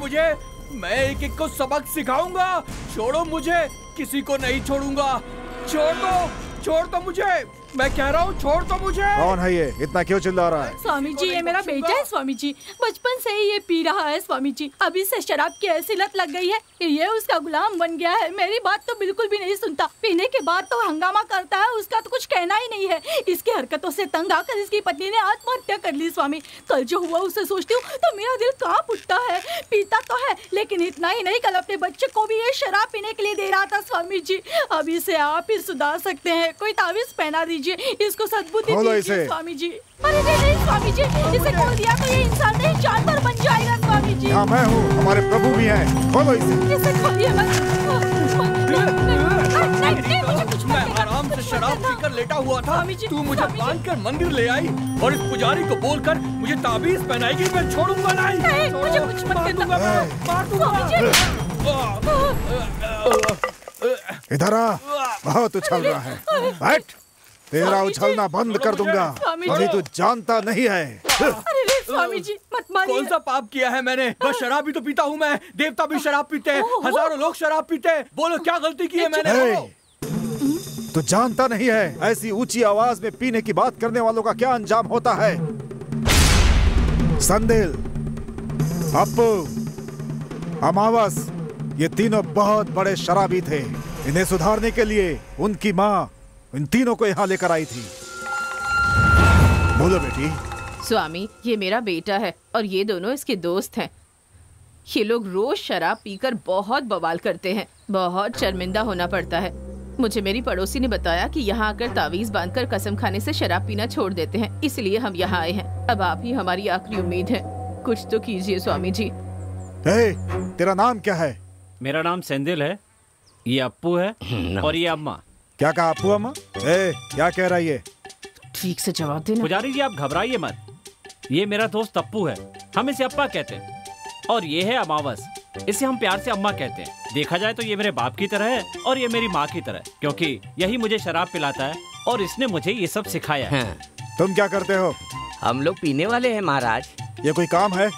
मुझे, मैं एक एक को सबक सिखाऊंगा। छोड़ो मुझे, किसी को नहीं छोड़ूंगा। छोड़ दो मुझे, मैं कह रहा हूँ छोड़ दो मुझे। कौन है ये, इतना क्यों चिल्ला रहा है? स्वामी जी, ये मेरा बेटा है स्वामी जी। बचपन से ही ये पी रहा है स्वामी जी। अभी से शराब की ऐसी लत लग गई है कि ये उसका गुलाम बन गया है। मेरी बात तो बिल्कुल भी नहीं सुनता। पीने के बाद तो हंगामा करता है, उसका तो कुछ कहना ही नहीं है। इसकी हरकतों से तंग आकर इसकी पत्नी ने आत्महत्या कर ली स्वामी। कल जो हुआ उसे सोचती हूँ तो मेरा दिल कांप उठता है। पीता तो है, लेकिन इतना ही नहीं, कल अपने बच्चे को भी ये शराब पीने के लिए दे रहा था स्वामी जी। अभी से आप ही सुधार सकते हैं। कोई तावीज पहना दीजिए, इसको सद्बुद्धि दीजिए स्वामी जी। अरे नहीं स्वामी जी, इसे खोल दिया तो ये इंसान नहीं जानवर बन जाएगा स्वामी जी। यहाँ मैं हूँ, हमारे प्रभु भी हैं। खोलो इसे खोलिए मत। मैं आराम से शराब पीकर लेटा हुआ था, तू मुझे बांधकर मंदिर ले आई और इस पुजारी को बोलकर मुझे ताबीज पहनाएगी। मैं छोड़ूंगा नहीं। मुझे कुछ मत करना, मार दूंगा। इधर आ, बहुत उछल रहा है। बैठ, तेरा उछलना बंद कर दूंगा। अभी तू जानता नहीं है। अरे स्वामी जी मत मारिए। कौन सा पाप किया है मैंने? बस शराब ही तो पीता हूँ मैं। देवता भी शराब पीते हैं, हजारों लोग शराब पीते हैं। बोलो क्या गलती की है मैंने? तू जानता नहीं है ऐसी ऊंची आवाज में पीने की बात करने वालों का क्या अंजाम होता है? संदिल, अप्पू, अमावस, ये तीनों बहुत बड़े शराबी थे। इन्हें सुधारने के लिए उनकी माँ इन तीनों को यहाँ लेकर आई थी। बोलो बेटी। स्वामी, ये मेरा बेटा है और ये दोनों इसके दोस्त हैं। ये लोग रोज शराब पीकर बहुत बवाल करते हैं। बहुत शर्मिंदा होना पड़ता है। मुझे मेरी पड़ोसी ने बताया कि यहाँ आकर तावीज बांधकर कसम खाने से शराब पीना छोड़ देते हैं, इसलिए हम यहाँ आए हैं। अब आप ही हमारी आखिरी उम्मीद है, कुछ तो कीजिए स्वामी जी। तेरा नाम क्या है? मेरा नाम सेंदिल है, ये अप्पू है और ये अम्मा। क्या कहा अप्पू अम्मा? क्या कह रहा है ये? ठीक से जवाब देना। पुजारी जी आप घबराइए मत, ये मेरा दोस्त अप्पू है, हम इसे अप्पा कहते हैं। और ये है अमावस, इसे हम प्यार से अम्मा कहते हैं। देखा जाए तो ये मेरे बाप की तरह है और ये मेरी माँ की तरह, क्योंकि यही मुझे शराब पिलाता है और इसने मुझे ये सब सिखाया है। तुम क्या करते हो? हम लोग पीने वाले हैं महाराज। ये कोई काम है?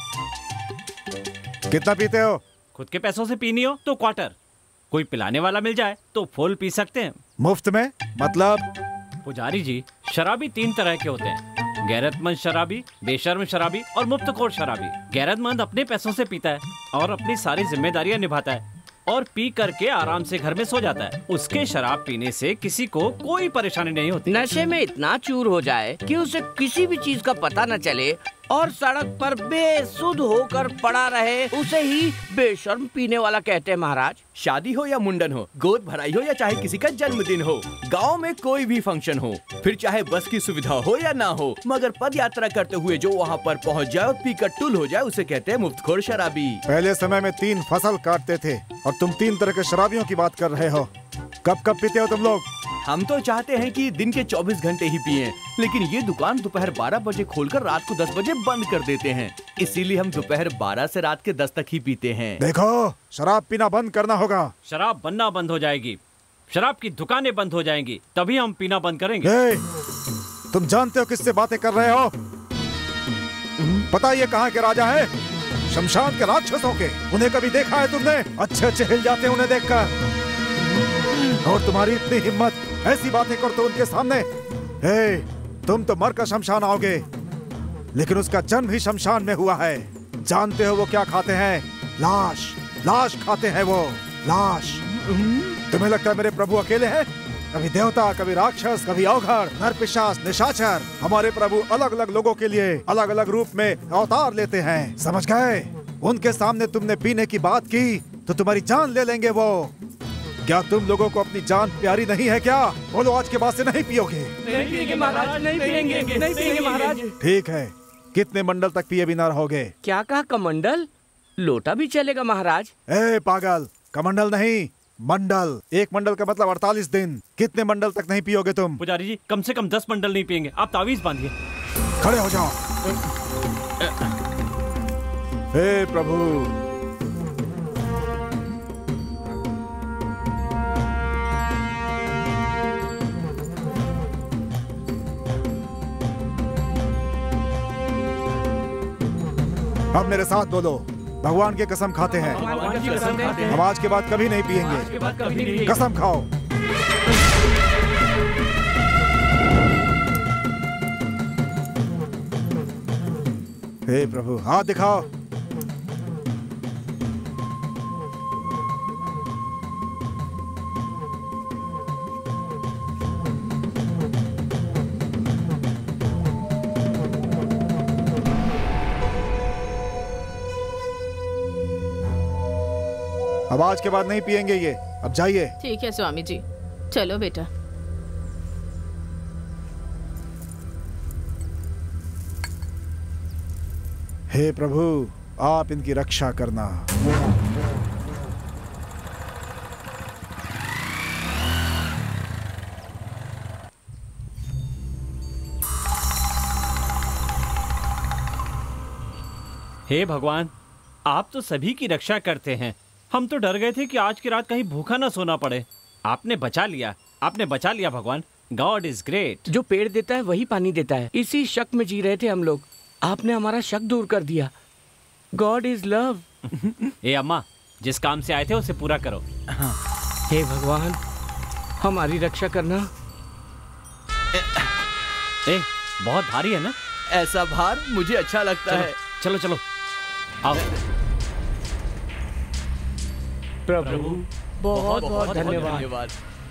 कितना पीते हो? खुद के पैसों से पीनी हो तो क्वार्टर, कोई पिलाने वाला मिल जाए तो फुल पी सकते हैं। मुफ्त में? मतलब? पुजारी जी, शराबी 3 तरह के होते हैं, गैरतमंद शराबी, बेशर्म शराबी और मुफ्तखोर शराबी। गैरतमंद अपने पैसों से पीता है और अपनी सारी जिम्मेदारियां निभाता है और पी करके आराम से घर में सो जाता है। उसके शराब पीने से किसी को कोई परेशानी नहीं होती। नशे में इतना चूर हो जाए कि उसे किसी भी चीज का पता न चले और सड़क पर बेसुध होकर पड़ा रहे, उसे ही बेशर्म पीने वाला कहते हैं महाराज। शादी हो या मुंडन हो, गोद भराई हो या चाहे किसी का जन्मदिन हो, गांव में कोई भी फंक्शन हो, फिर चाहे बस की सुविधा हो या ना हो, मगर पद यात्रा करते हुए जो वहाँ पर पहुँच जाए और पीकर टुल हो जाए, उसे कहते हैं मुफ्तखोर शराबी। पहले समय में 3 फसल काटते थे और तुम 3 तरह के शराबियों की बात कर रहे हो। कब कब पीते हो तुम लोग? हम तो चाहते हैं कि दिन के 24 घंटे ही पिएं, लेकिन ये दुकान दोपहर 12 बजे खोलकर रात को 10 बजे बंद कर देते हैं, इसीलिए हम दोपहर 12 से रात के 10 तक ही पीते हैं। देखो, शराब पीना बंद करना होगा। शराब बनना बंद हो जाएगी, शराब की दुकानें बंद हो जाएंगी, तभी हम पीना बंद करेंगे। तुम जानते हो किससे बातें कर रहे हो? पता ये कहाँ के राजा है? शमशान के राक्षसों के। उन्हें कभी देखा है तुमने? अच्छे अच्छे हिल जाते हैं उन्हें देखकर। और तुम्हारी इतनी हिम्मत, ऐसी बातें करते उनके सामने। तुम तो मर कर शमशान आओगे, लेकिन उसका जन्म ही शमशान में हुआ है। जानते हो वो क्या खाते हैं? लाश, लाश खाते हैं वो, लाश। तुम्हें लगता है मेरे प्रभु अकेले हैं? कभी देवता, कभी राक्षस, कभी अवघड़, नरपिशाच, निशाचर। हमारे प्रभु अलग अलग लोगों के लिए अलग अलग रूप में अवतार लेते हैं, समझ गए? उनके सामने तुमने पीने की बात की तो तुम्हारी जान ले लेंगे वो। क्या तुम लोगों को अपनी जान प्यारी नहीं है क्या? बोलो, आज के बाद से नहीं पियोगे। नहीं पिएंगे महाराज, नहीं पिएंगे, नहीं पिएंगे महाराज। ठीक है, कितने मंडल तक पिए बिना रहोगे? क्या कहा? कमंडल? लोटा भी चलेगा महाराज? पागल, कमंडल नहीं, मंडल। 1 मंडल का मतलब 48 दिन। कितने मंडल तक नहीं पियोगे तुम? पुजारी जी, कम से कम 10 मंडल नहीं पिएंगे। आप तावीज बांधिए। खड़े हो जाओ। हे प्रभु, अब मेरे साथ बोलो, भगवान की कसम खाते हैं, हम आज के बाद कभी नहीं पिएंगे। कसम खाओ। हे प्रभु, हाथ दिखाओ। अब आज के बाद नहीं पिएंगे ये। अब जाइए। ठीक है स्वामी जी, चलो बेटा। हे प्रभु, आप इनकी रक्षा करना। हे भगवान, आप तो सभी की रक्षा करते हैं। हम तो डर गए थे कि आज की रात कहीं भूखा ना सोना पड़े। आपने बचा लिया, आपने बचा लिया भगवान। God is great. जो पेड़ देता है वही पानी देता है। इसी शक में जी रहे थे हम लोग, आपने हमारा शक दूर कर दिया। God is love. ए अम्मा, जिस काम से आए थे उसे पूरा करो। हे भगवान, हमारी रक्षा करना। ए, बहुत भारी है ना? ऐसा भार मुझे अच्छा लगता है। चलो चलो आओ। प्रभु बहुत बहुत धन्यवाद।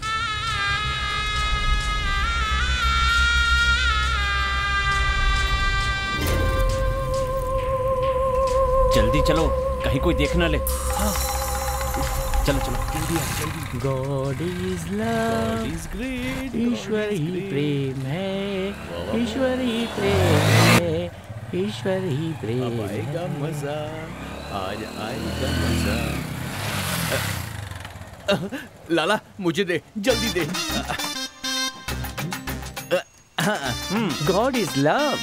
जल्दी चलो, कहीं कोई देख ना ले। चलो चलो जल्दी। गॉड इज लव, ईश्वर ही प्रेम है, ईश्वर ही प्रेम है, ईश्वर ही प्रेम है। आएगा मजा, आज आएगा मजा। लाला मुझे दे, जल्दी दे। God is love.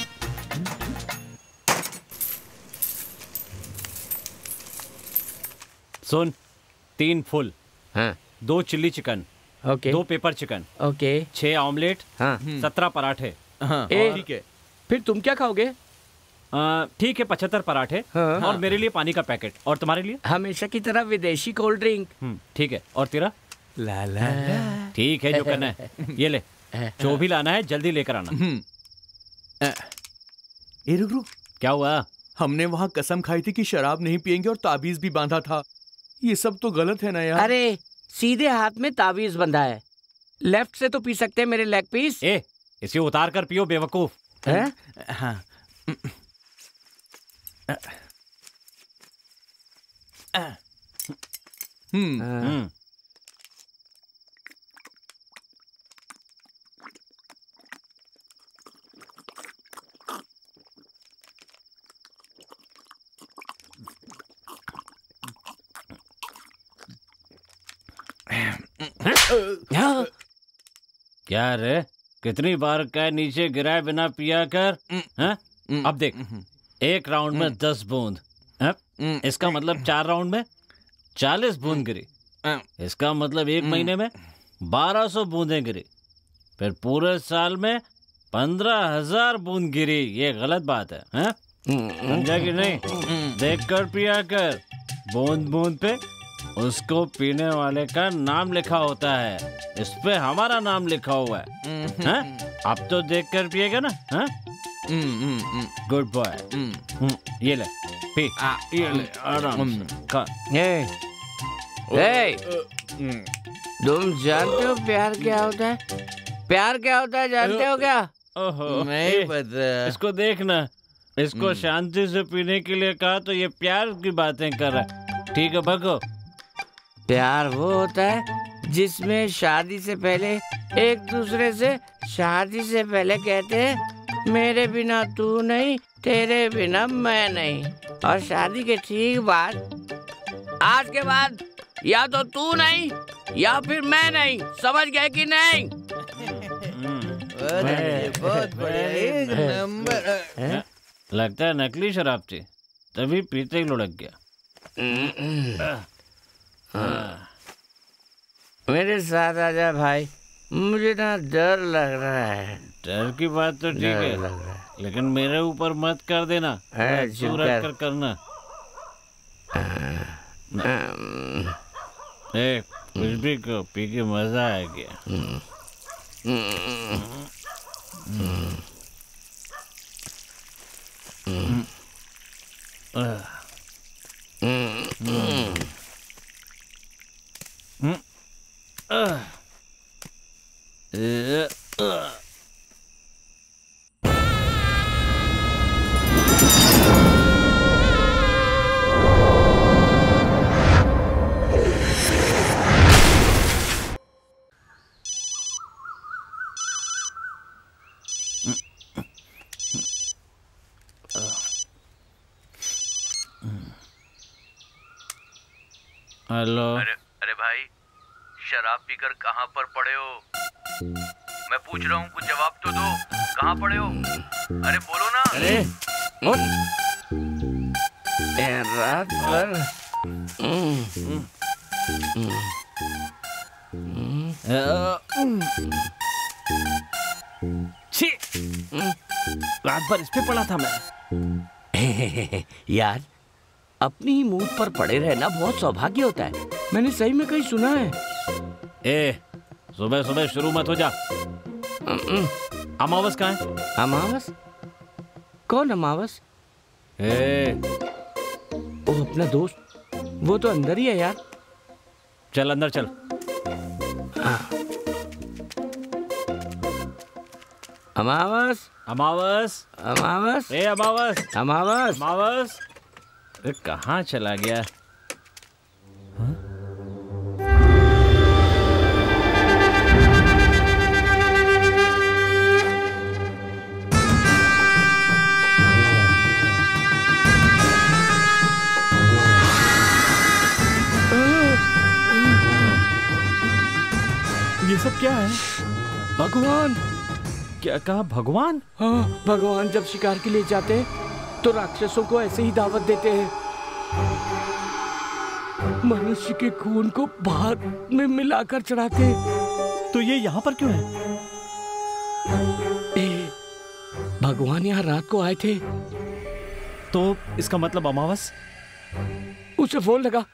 सुन, 3 फुल, हाँ 2 chilli chicken, okay 2 pepper chicken, okay 6 omelette, हाँ 17 पराठे। हाँ ठीक है। फिर तुम क्या खाओगे? ठीक है, 75 पराठे। हाँ। और मेरे लिए पानी का पैकेट। और तुम्हारे लिए? हमेशा की तरह विदेशी कोल्ड ड्रिंक। ठीक है। और तेरा? ला ला ठीक है, जो करना है ये ले। जो भी लाना है जल्दी लेकर आना। ए रुक रुक, क्या हुआ? हमने वहाँ कसम खाई थी कि शराब नहीं पिएंगे और ताबीज भी बांधा था। ये सब तो गलत है ना यार। अरे सीधे हाथ में ताबीज बंधा है, लेफ्ट से तो पी सकते हैं मेरे लेग पीस। ए, इसे उतार कर पियो बेवकूफ। हैं? हाँ हम्म। क्या रे, कितनी बार क्या नीचे गिराए बिना पिया कर? हैं? अब देख, एक राउंड में 10 बूंद, इसका मतलब 4 राउंड में 40 बूंद गिरी। इसका मतलब 1 महीने में 1200 बूंदें गिरी। फिर पूरे साल में 15,000 बूंद गिरी। ये गलत बात है, हैं? समझा कि नहीं? देख कर पिया कर। बूंद बूंद पे उसको पीने वाले का नाम लिखा होता है, इस पे हमारा नाम लिखा हुआ है। हैं? अब तो देख कर पिएगा ना? हैं? Good boy. ये ले पी, ये ले आराम से खा। तुम जानते हो प्यार क्या होता है? प्यार क्या होता है जानते हो क्या? ओहो, नहीं पता। इसको देखना, इसको शांति से पीने के लिए कहा तो ये प्यार की बातें कर रहा है। ठीक है, भगो। प्यार वो होता है जिसमें शादी से पहले एक दूसरे से शादी से पहले कहते हैं मेरे बिना तू नहीं, तेरे बिना मैं नहीं। और शादी के ठीक बाद, आज के बाद या तो तू नहीं या फिर मैं नहीं। समझ गए कि नहीं? बहुत बढ़िया, एक नंबर। लगता है नकली शराब थी, तभी पीते ही लुढ़क गया। मेरे साथ आजा भाई, मुझे ना डर लग रहा है। डर की बात तो ठीक है, लेकिन मेरे ऊपर मत कर देना, चुप दूर कर। कर करना। कुछ भी को पी के मजा आ गया। हेलो। अरे भाई, शराब पीकर कहाँ पर पड़े हो? मैं पूछ रहा हूँ, कुछ जवाब तो दो। कहाँ पड़े हो? अरे बोलो ना। अरे रात भर छी, रात भर इस पे पड़ा था मैं। यार, अपनी ही मूड पर पड़े रहना बहुत सौभाग्य होता है। मैंने सही में कहीं सुना है। सुबह सुबह शुरू मत हो जा। अमावस कहाँ है? अमावस? कौन अमावस? वो अपना दोस्त, वो तो अंदर ही है यार। चल अंदर चल। अमावस, अमावस, अमावस, अमावस, अमावस, अमावस। कहाँ चला गया? ये सब क्या है? भगवान। क्या कहा? भगवान? हाँ, भगवान जब शिकार के लिए जाते हैं तो राक्षसों को ऐसे ही दावत देते हैं। मनुष्य के खून को भात में मिलाकर चढ़ाते हैं। तो ये यहाँ पर क्यों है? भगवान यहाँ रात को आए थे। तो इसका मतलब अमावस? उसे फोन लगा।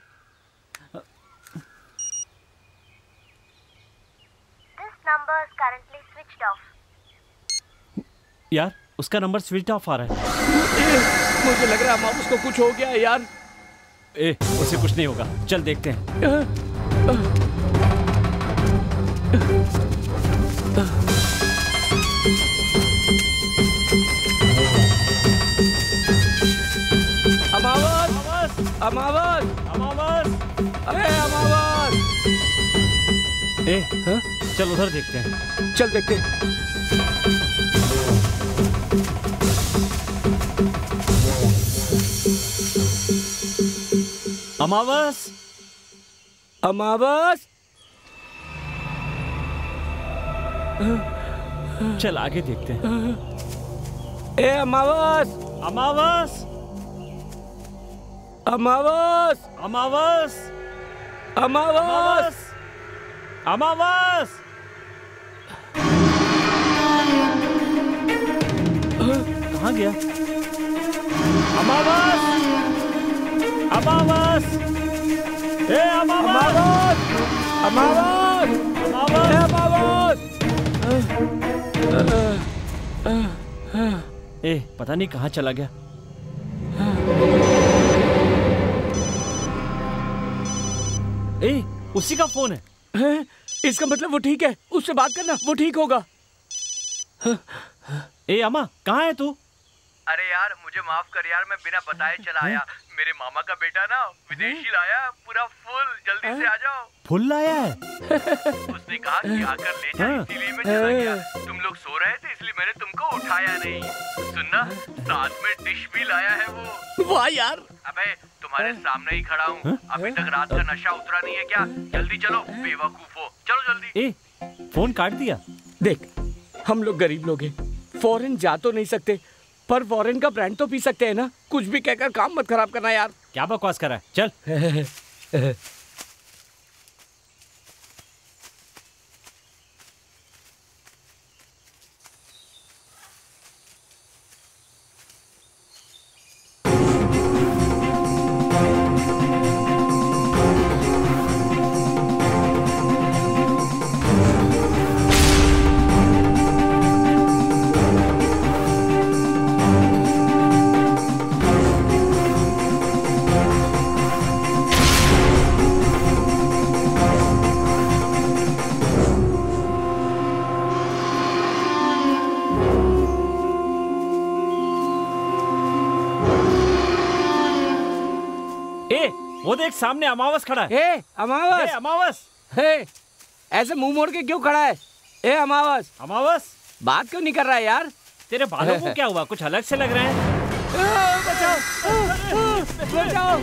यार, उसका नंबर स्विच ऑफ आ रहा है। मुझे लग रहा है अमावस को कुछ हो गया है यार। उसे कुछ नहीं होगा, चल देखते हैं। अमावस, अमावस, अमावस, अरे अमावस। चल उधर देखते हैं। चल देखते हैं। अमावस, अमावस। चल आगे देखते हैं। अमावस, अमावस, अमावस, अमावस, अमावस, अमावस। कहाँ गया? अमावस, अमावस, अमावस, अमावस, अमावस। पता नहीं कहाँ चला गया। उसी का फोन है। इसका मतलब वो ठीक है। उससे बात करना, वो ठीक होगा। अम्मा, कहाँ है तू? अरे यार, मुझे माफ कर यार, मैं बिना बताए चला आया। मेरे मामा का बेटा ना विदेशी लाया पूरा फुल, जल्दी से आ जाओ। फुल लाया है? उसने कहा कि आकर ले जा, इसीलिए मैं चला गया। तुम लोग सो रहे थे इसलिए मैंने तुमको उठाया नहीं। सुनना, साथ में डिश भी लाया है वो। वाह यार। अबे तुम्हारे सामने ही खड़ा हूँ। अभी तक रात का नशा उतरा नहीं है क्या? जल्दी चलो, बेवकूफो, चलो जल्दी। फोन काट दिया। देख, हम लोग गरीब लोग हैं, फॉरेन जा तो नहीं सकते, पर फॉरेन का ब्रांड तो पी सकते हैं ना। कुछ भी कहकर काम मत खराब करना यार। क्या बकवास कर रहा है? चल। वो देख सामने अमावस खड़ा है। ए अमावस, अमावस, ऐसे मुंह मोड़ के क्यों खड़ा है? ए अमावस, अमावस बात क्यों नहीं कर रहा है यार? तेरे बालों को क्या हुआ? कुछ अलग से लग रहे हैं। बचाओ,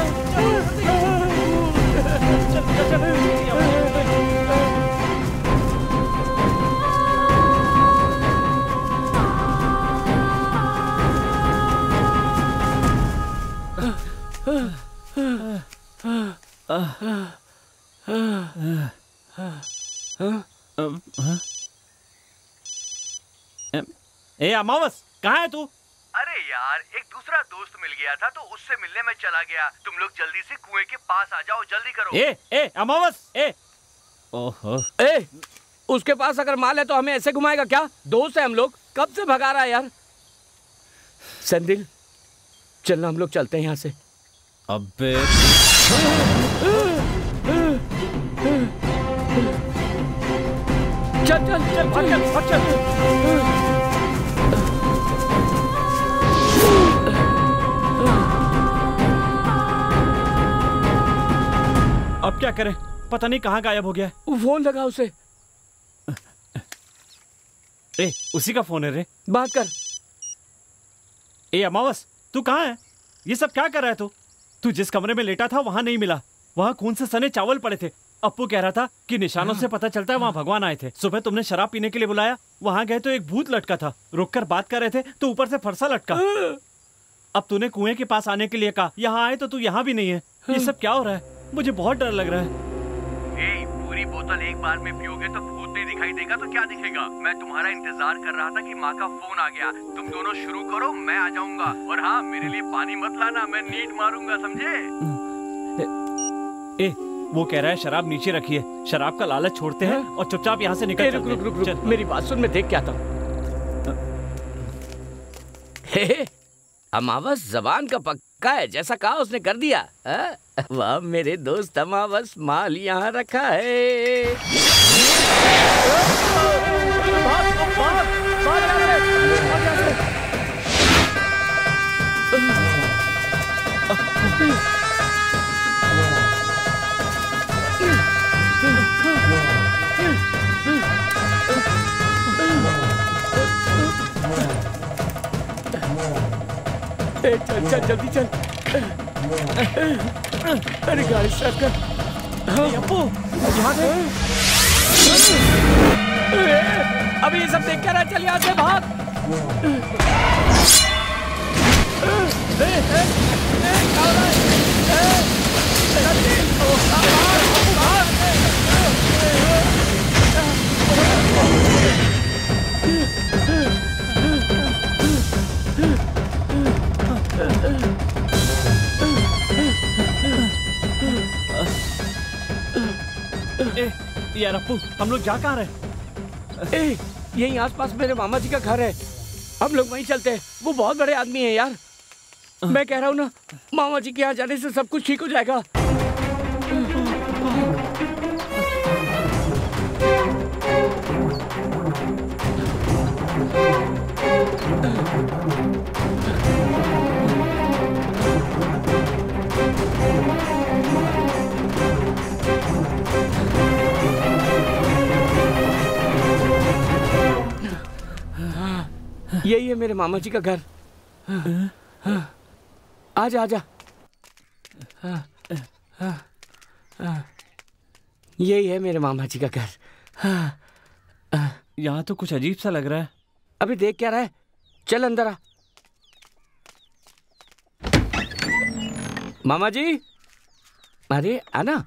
ए अमावस, कहाँ है तू? अरे यार, एक दूसरा दोस्त मिल गया था तो उससे मिलने में चला गया। तुम लोग जल्दी से कुएं के पास आ जाओ, जल्दी करो। ए अमावस, ओहो, उसके पास अगर माल है तो हमें ऐसे घुमाएगा क्या? दोस्त है हम लोग, कब से भगा रहा है यार? संदिल, चलना, हम लोग चलते हैं यहाँ से। अबे चल चल चल चल चल। अब क्या करें? पता नहीं कहाँ गायब हो गया है। फोन लगा उसे। उसी का फोन है रे। बात कर। अमावस, तू कहाँ है? ये सब क्या कर रहा है तू जिस कमरे में लेटा था वहां नहीं मिला। वहां खून से सने चावल पड़े थे। अप्पू कह रहा था कि निशानों से पता चलता है वहाँ भगवान आए थे। सुबह तुमने शराब पीने के लिए बुलाया, वहां गए तो एक भूत लटका था। रुककर बात कर रहे थे तो ऊपर से फरसा लटका। अब तूने कुएं के पास आने के लिए कहा, यहाँ आए तो तू यहाँ भी नहीं है। ये सब क्या हो रहा है? मुझे बहुत डर लग रहा है। पूरी बोतल एक बार में पियोगे तो भूत नहीं दिखाई देगा तो क्या दिखेगा? मैं तुम्हारा इंतजार कर रहा था कि माँ का फोन आ गया। तुम दोनों शुरू करो, मैं आ जाऊंगा। और हाँ, मेरे लिए पानी मत लाना, मैं नीड मारूंगा, समझे? वो कह रहा है शराब नीचे रखिए। शराब का लालच छोड़ते हैं और चुपचाप यहाँ से निकल चलते हैं। रुक, मेरी बात सुन, मैं देख के आता हूँ। अमावस जबान का पक्का है, जैसा कहा उसने कर दिया। वाह मेरे दोस्त अमावस, माल यहाँ रखा है। चल चल जल्दी चल। अरे गाड़ी स्टार्ट कर। अप्पू, यहाँ से। अभी ये सब देख कर चल यहाँ से भाग। यार अप्पू, हम लोग जा कहाँ रहे? यहीं आसपास मेरे मामा जी का घर है, हम लोग वहीं चलते हैं। वो बहुत बड़े आदमी हैं यार। मैं कह रहा हूँ ना, मामा जी के यहाँ जाने से सब कुछ ठीक हो जाएगा। यही है मेरे मामा जी का घर। आजा आजा। यही है मेरे मामा जी का घर। यहाँ तो कुछ अजीब सा लग रहा है। अभी देख क्या रहा है? चल अंदर आ। मामा जी, अरे आना।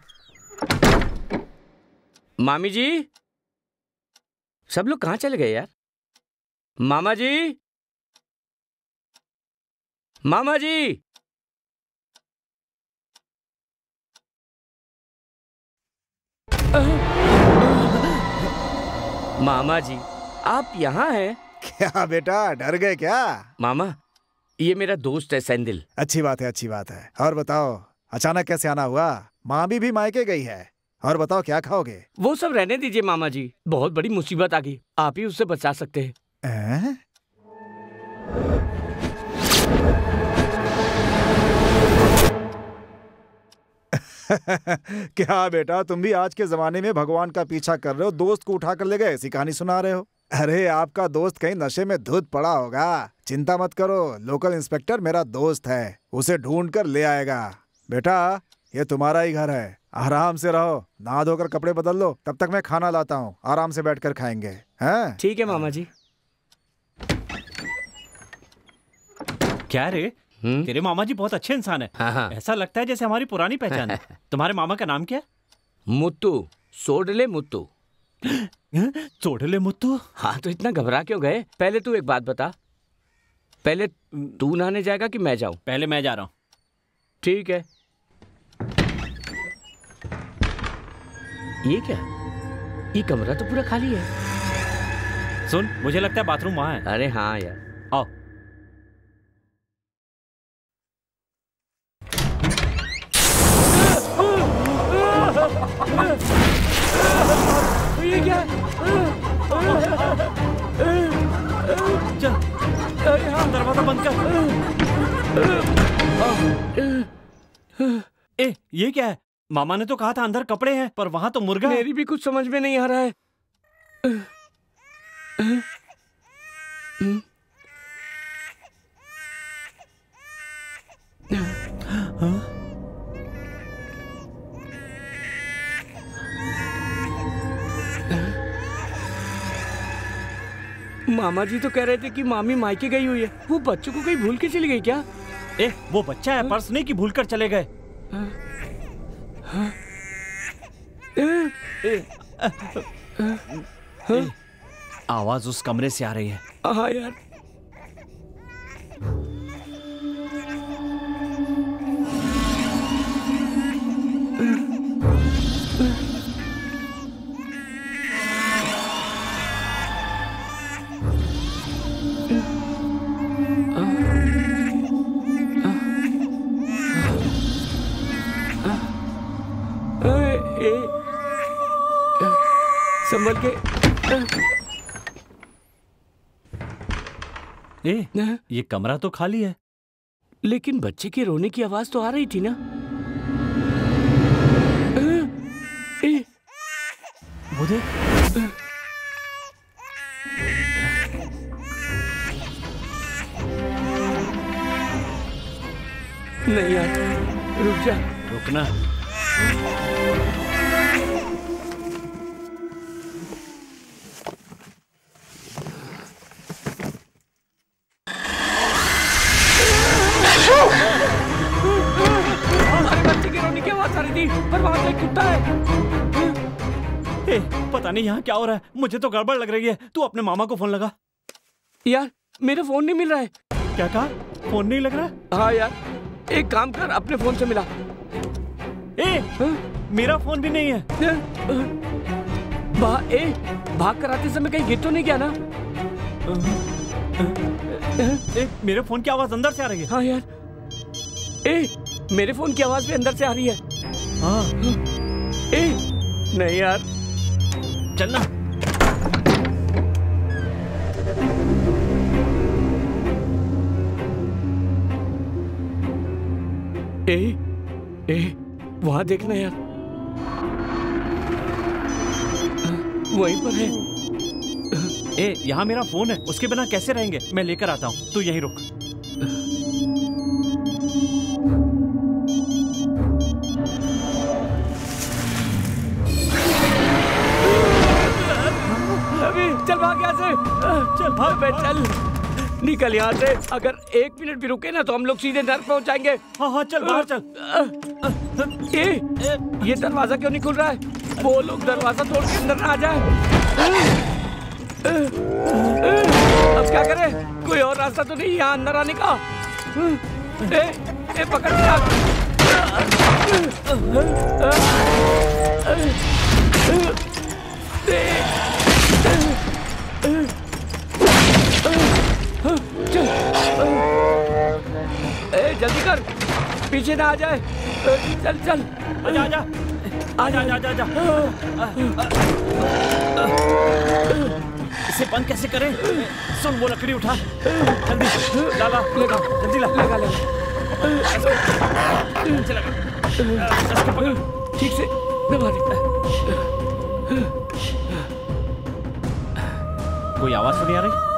मामी जी, सब लोग कहाँ चले गए यार? मामा जी, मामा जी। मामा जी, आप यहाँ हैं? क्या बेटा, डर गए क्या? मामा, ये मेरा दोस्त है सेंदिल। अच्छी बात है, अच्छी बात है। और बताओ, अचानक कैसे आना हुआ? मामी भी मायके गई है। और बताओ क्या खाओगे? वो सब रहने दीजिए मामा जी, बहुत बड़ी मुसीबत आ गई, आप ही उससे बचा सकते हैं। क्या बेटा, तुम भी आज के जमाने में भगवान का पीछा कर रहे हो, दोस्त को उठा कर ले गए ऐसी कहानी सुना रहे हो? अरे आपका दोस्त कहीं नशे में धुत पड़ा होगा। चिंता मत करो, लोकल इंस्पेक्टर मेरा दोस्त है, उसे ढूंढ कर ले आएगा। बेटा ये तुम्हारा ही घर है, आराम से रहो, नहा धोकर कपड़े बदल लो, तब तक मैं खाना लाता हूँ, आराम से बैठकर खाएंगे। हैं? ठीक है मामा जी। क्या रे, तेरे मामा जी बहुत अच्छे इंसान है। हाँ। ऐसा लगता है जैसे हमारी पुरानी पहचान है। तुम्हारे मामा का नाम क्या है? मुत्तू, सोडले मुत्तू। सोडले मुत्तू? हाँ तो इतना घबरा क्यों गए? पहले तू एक बात बता, पहले तू नहाने जाएगा कि मैं जाऊं? पहले मैं जा रहा हूँ। ठीक है। ये क्या? ये कमरा तो पूरा खाली है। सुन, मुझे लगता है बाथरूम वहाँ है। अरे हाँ यार, आओ। ये क्या? चल, दरवाजा बंद कर। ए, ये क्या है? मामा ने तो कहा था अंदर कपड़े हैं, पर वहां तो मुर्गा है। मेरी भी कुछ समझ में नहीं आ रहा है। मामा जी तो कह रहे थे कि मामी मायके गई हुई है। वो बच्चों को कहीं भूल के चली गई क्या? ए, वो बच्चा है, पर्स नहीं कि भूल कर चले गए। आवाज उस कमरे से आ रही है। हाँ यार। संभल के। ये कमरा तो खाली है, लेकिन बच्चे के रोने की आवाज तो आ रही थी ना। वो देख। नहीं यार, रुक जा। रुकना। पर वहाँ तो एक कुत्ता है। पता नहीं यहाँ क्या हो रहा है, मुझे तो गड़बड़ लग रही है। तू अपने मामा को फोन लगा। यार मेरा फोन नहीं मिल रहा है। क्या कहा? फोन नहीं लग रहा? हाँ यार, एक काम कर, अपने फोन से मिला। मेरा फोन भी नहीं है। भाग कर आते समय कहीं गिर तो नहीं गया ना? मेरे फोन की आवाज अंदर से आ रही है। हाँ यार, मेरे फोन की आवाज भी अंदर से आ रही है। हाँ। नहीं यार, चलना। वहां देखना यार, वहीं पर है। यहाँ मेरा फोन है, उसके बिना कैसे रहेंगे? मैं लेकर आता हूँ, तू यहीं रुक। चल भाग यहाँ से, चल भाग बे, चल निकल यहाँ से। अगर 1 मिनट भी रुके ना तो हम लोग सीधे नर्क पहुँच जाएंगे। हाँ चल बाहर चल। ये दरवाजा क्यों नहीं खुल रहा है? वो लोग दरवाजा तोड़ के अंदर ना आ जाए। अब क्या करें? कोई और रास्ता तो नहीं यहाँ अंदर आने का? पकड़ लिया। जल्दी कर, पीछे ना आ जाए। चल चल, आजा आजा आजा आजा आजा। इसे बंद कैसे करें? सुन, वो लकड़ी उठा, जल्दी ला, जल्दी ला, लगा। लगा। ठीक से दबा दे। कोई आवाज तो नहीं आ रही?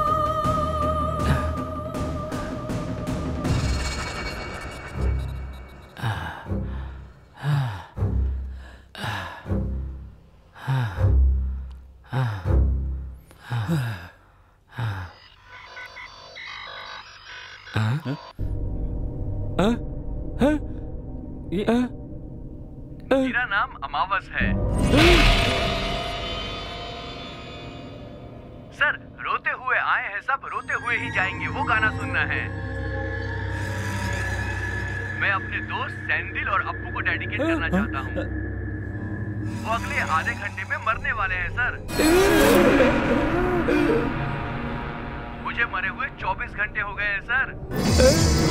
मेरा नाम अमावस है। सर, रोते हुए आए हैं सब, रोते हुए ही जाएंगे, वो गाना सुनना है। मैं अपने दोस्त सैंडिल और अप्पू को डेडिकेट करना चाहता हूँ। वो अगले आधे घंटे में मरने वाले हैं सर। मुझे मरे हुए 24 घंटे हो गए हैं सर।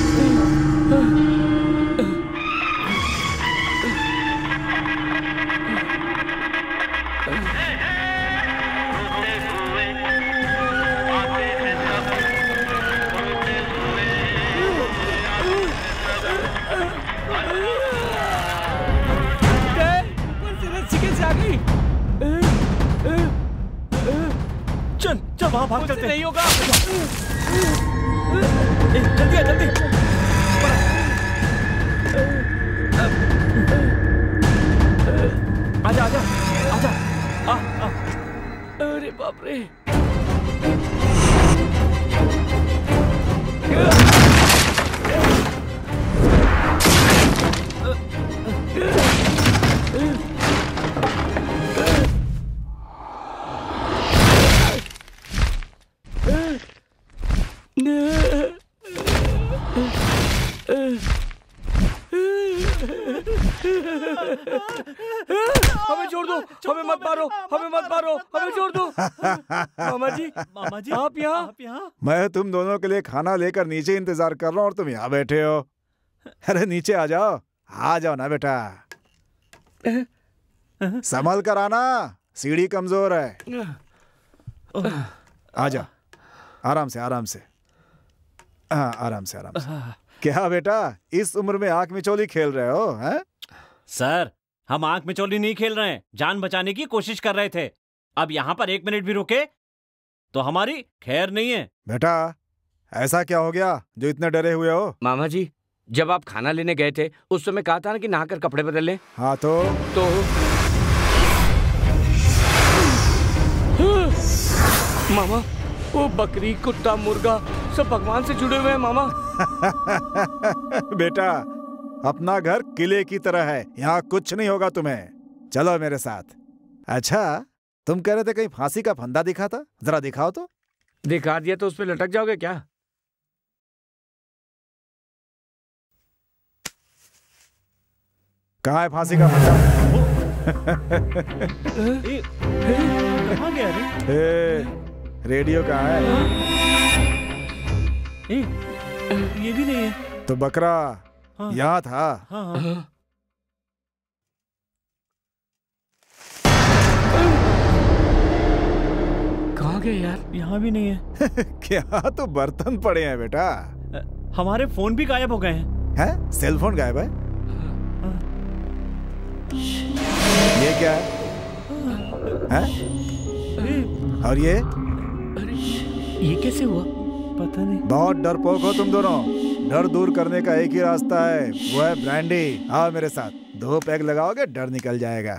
चल चल वहां भाग चलते। नहीं होगा। जल्दी आ जल्दी। आजा आजा आजा। आ। अरे बाप रे। हमें छोड़ दो, हमें मत मारो, हमें मत मारो, हमें छोड़ दो। मामा जी आप यहाँ? मैं तुम दोनों के लिए खाना लेकर नीचे इंतजार कर रहा हूँ और तुम यहाँ बैठे हो। अरे नीचे आ जाओ ना बेटा। संभल कर आना, सीढ़ी कमजोर है। आ जा, आराम से आराम से। हाँ आराम से आराम से। क्या बेटा इस उम्र में आंख मिचौली खेल रहे हो हैं? सर हम आंख मिचौली नहीं खेल रहे हैं, जान बचाने की कोशिश कर रहे थे। अब यहाँ पर 1 मिनट भी रुके तो हमारी खैर नहीं है। बेटा ऐसा क्या हो गया जो इतने डरे हुए हो? मामा जी जब आप खाना लेने गए थे उस समय कहा था ना कि नहाकर कपड़े बदल लें। हाँ तो मामा वो बकरी कुत्ता मुर्गा सब भगवान से जुड़े हुए हैं मामा। बेटा अपना घर किले की तरह है, यहाँ कुछ नहीं होगा तुम्हें। चलो मेरे साथ। अच्छा तुम कह रहे थे कहीं फांसी का फंदा दिखा था, जरा दिखाओ तो। दिखा दिया तो उस पे लटक जाओगे क्या? कहाँ है फांसी का फंदा? कहाँ गया रे? रेडियो कहाँ है? ये भी नहीं है। तो बकरा हाँ। यहाँ था। हाँ। कहाँ गए यार? यहाँ भी नहीं है। क्या तो बर्तन पड़े हैं बेटा। हमारे फोन भी गायब हो गए हैं। हैं? सेल फोन गायब है? ये क्या है? और ये कैसे हुआ? पता नहीं। बहुत डरपोक हो तुम दोनों। डर दूर करने का एक ही रास्ता है, वो है ब्रांडी। आओ मेरे साथ, 2 पैग लगाओगे डर निकल जाएगा।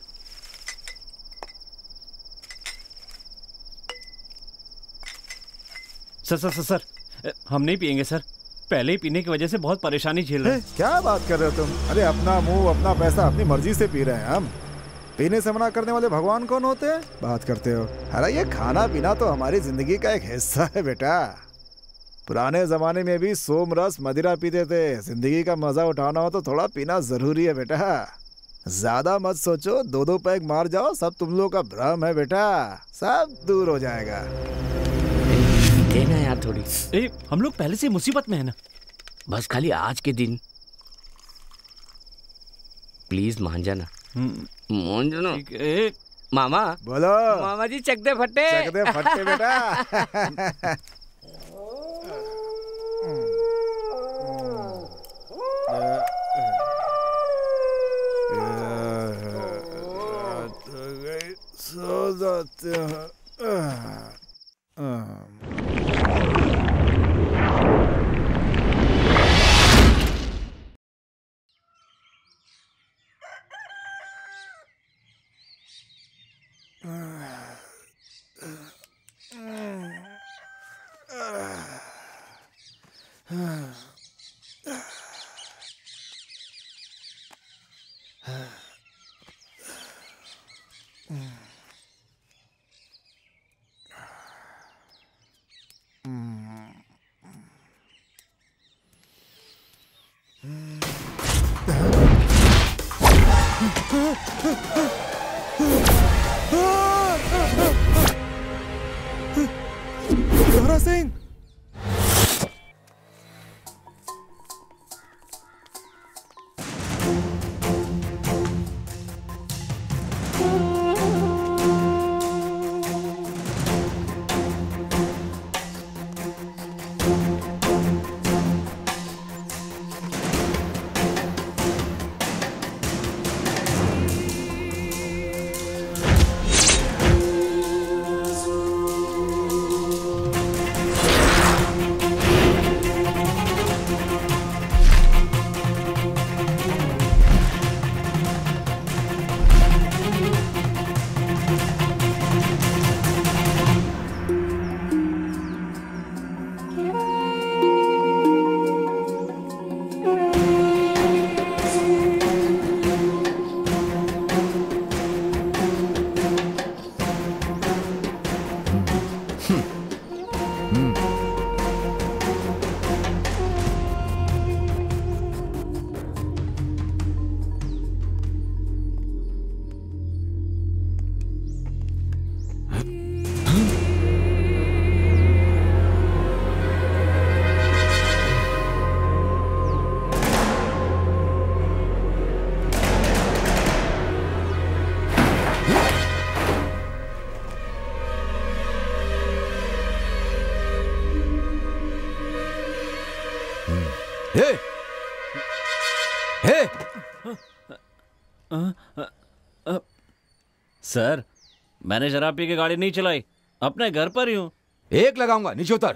सर हम नहीं पिएंगे सर। पहले ही पीने की वजह से बहुत परेशानी झेल रहे हैं। क्या बात कर रहे हो तुम? अरे अपना मुंह अपना पैसा अपनी मर्जी से पी रहे हैं हम। पीने से मना करने वाले भगवान कौन होते हैं? बात करते हो। अरे ये खाना पीना तो हमारी जिंदगी का एक हिस्सा है बेटा। पुराने जमाने में भी सोम रस मदिरा पीते थे। जिंदगी का मजा उठाना हो तो थोड़ा पीना जरूरी है बेटा। ज्यादा मत सोचो, 2-2 पैग मार जाओ, सब तुम लोग का भ्रम है बेटा, सब दूर हो जाएगा। देना यार थोड़ी। हम लोग पहले से मुसीबत में है ना। बस खाली आज के दिन प्लीज मान जाना। मान जाना। मामा बोलो। मामा जी चक दे फट्टे। चक दे फट्टे बेटा। दारा सिंह, सर, मैंने शराब पी के गाड़ी नहीं चलाई, अपने घर पर ही हूँ। एक लगाऊंगा, नीचे उतर।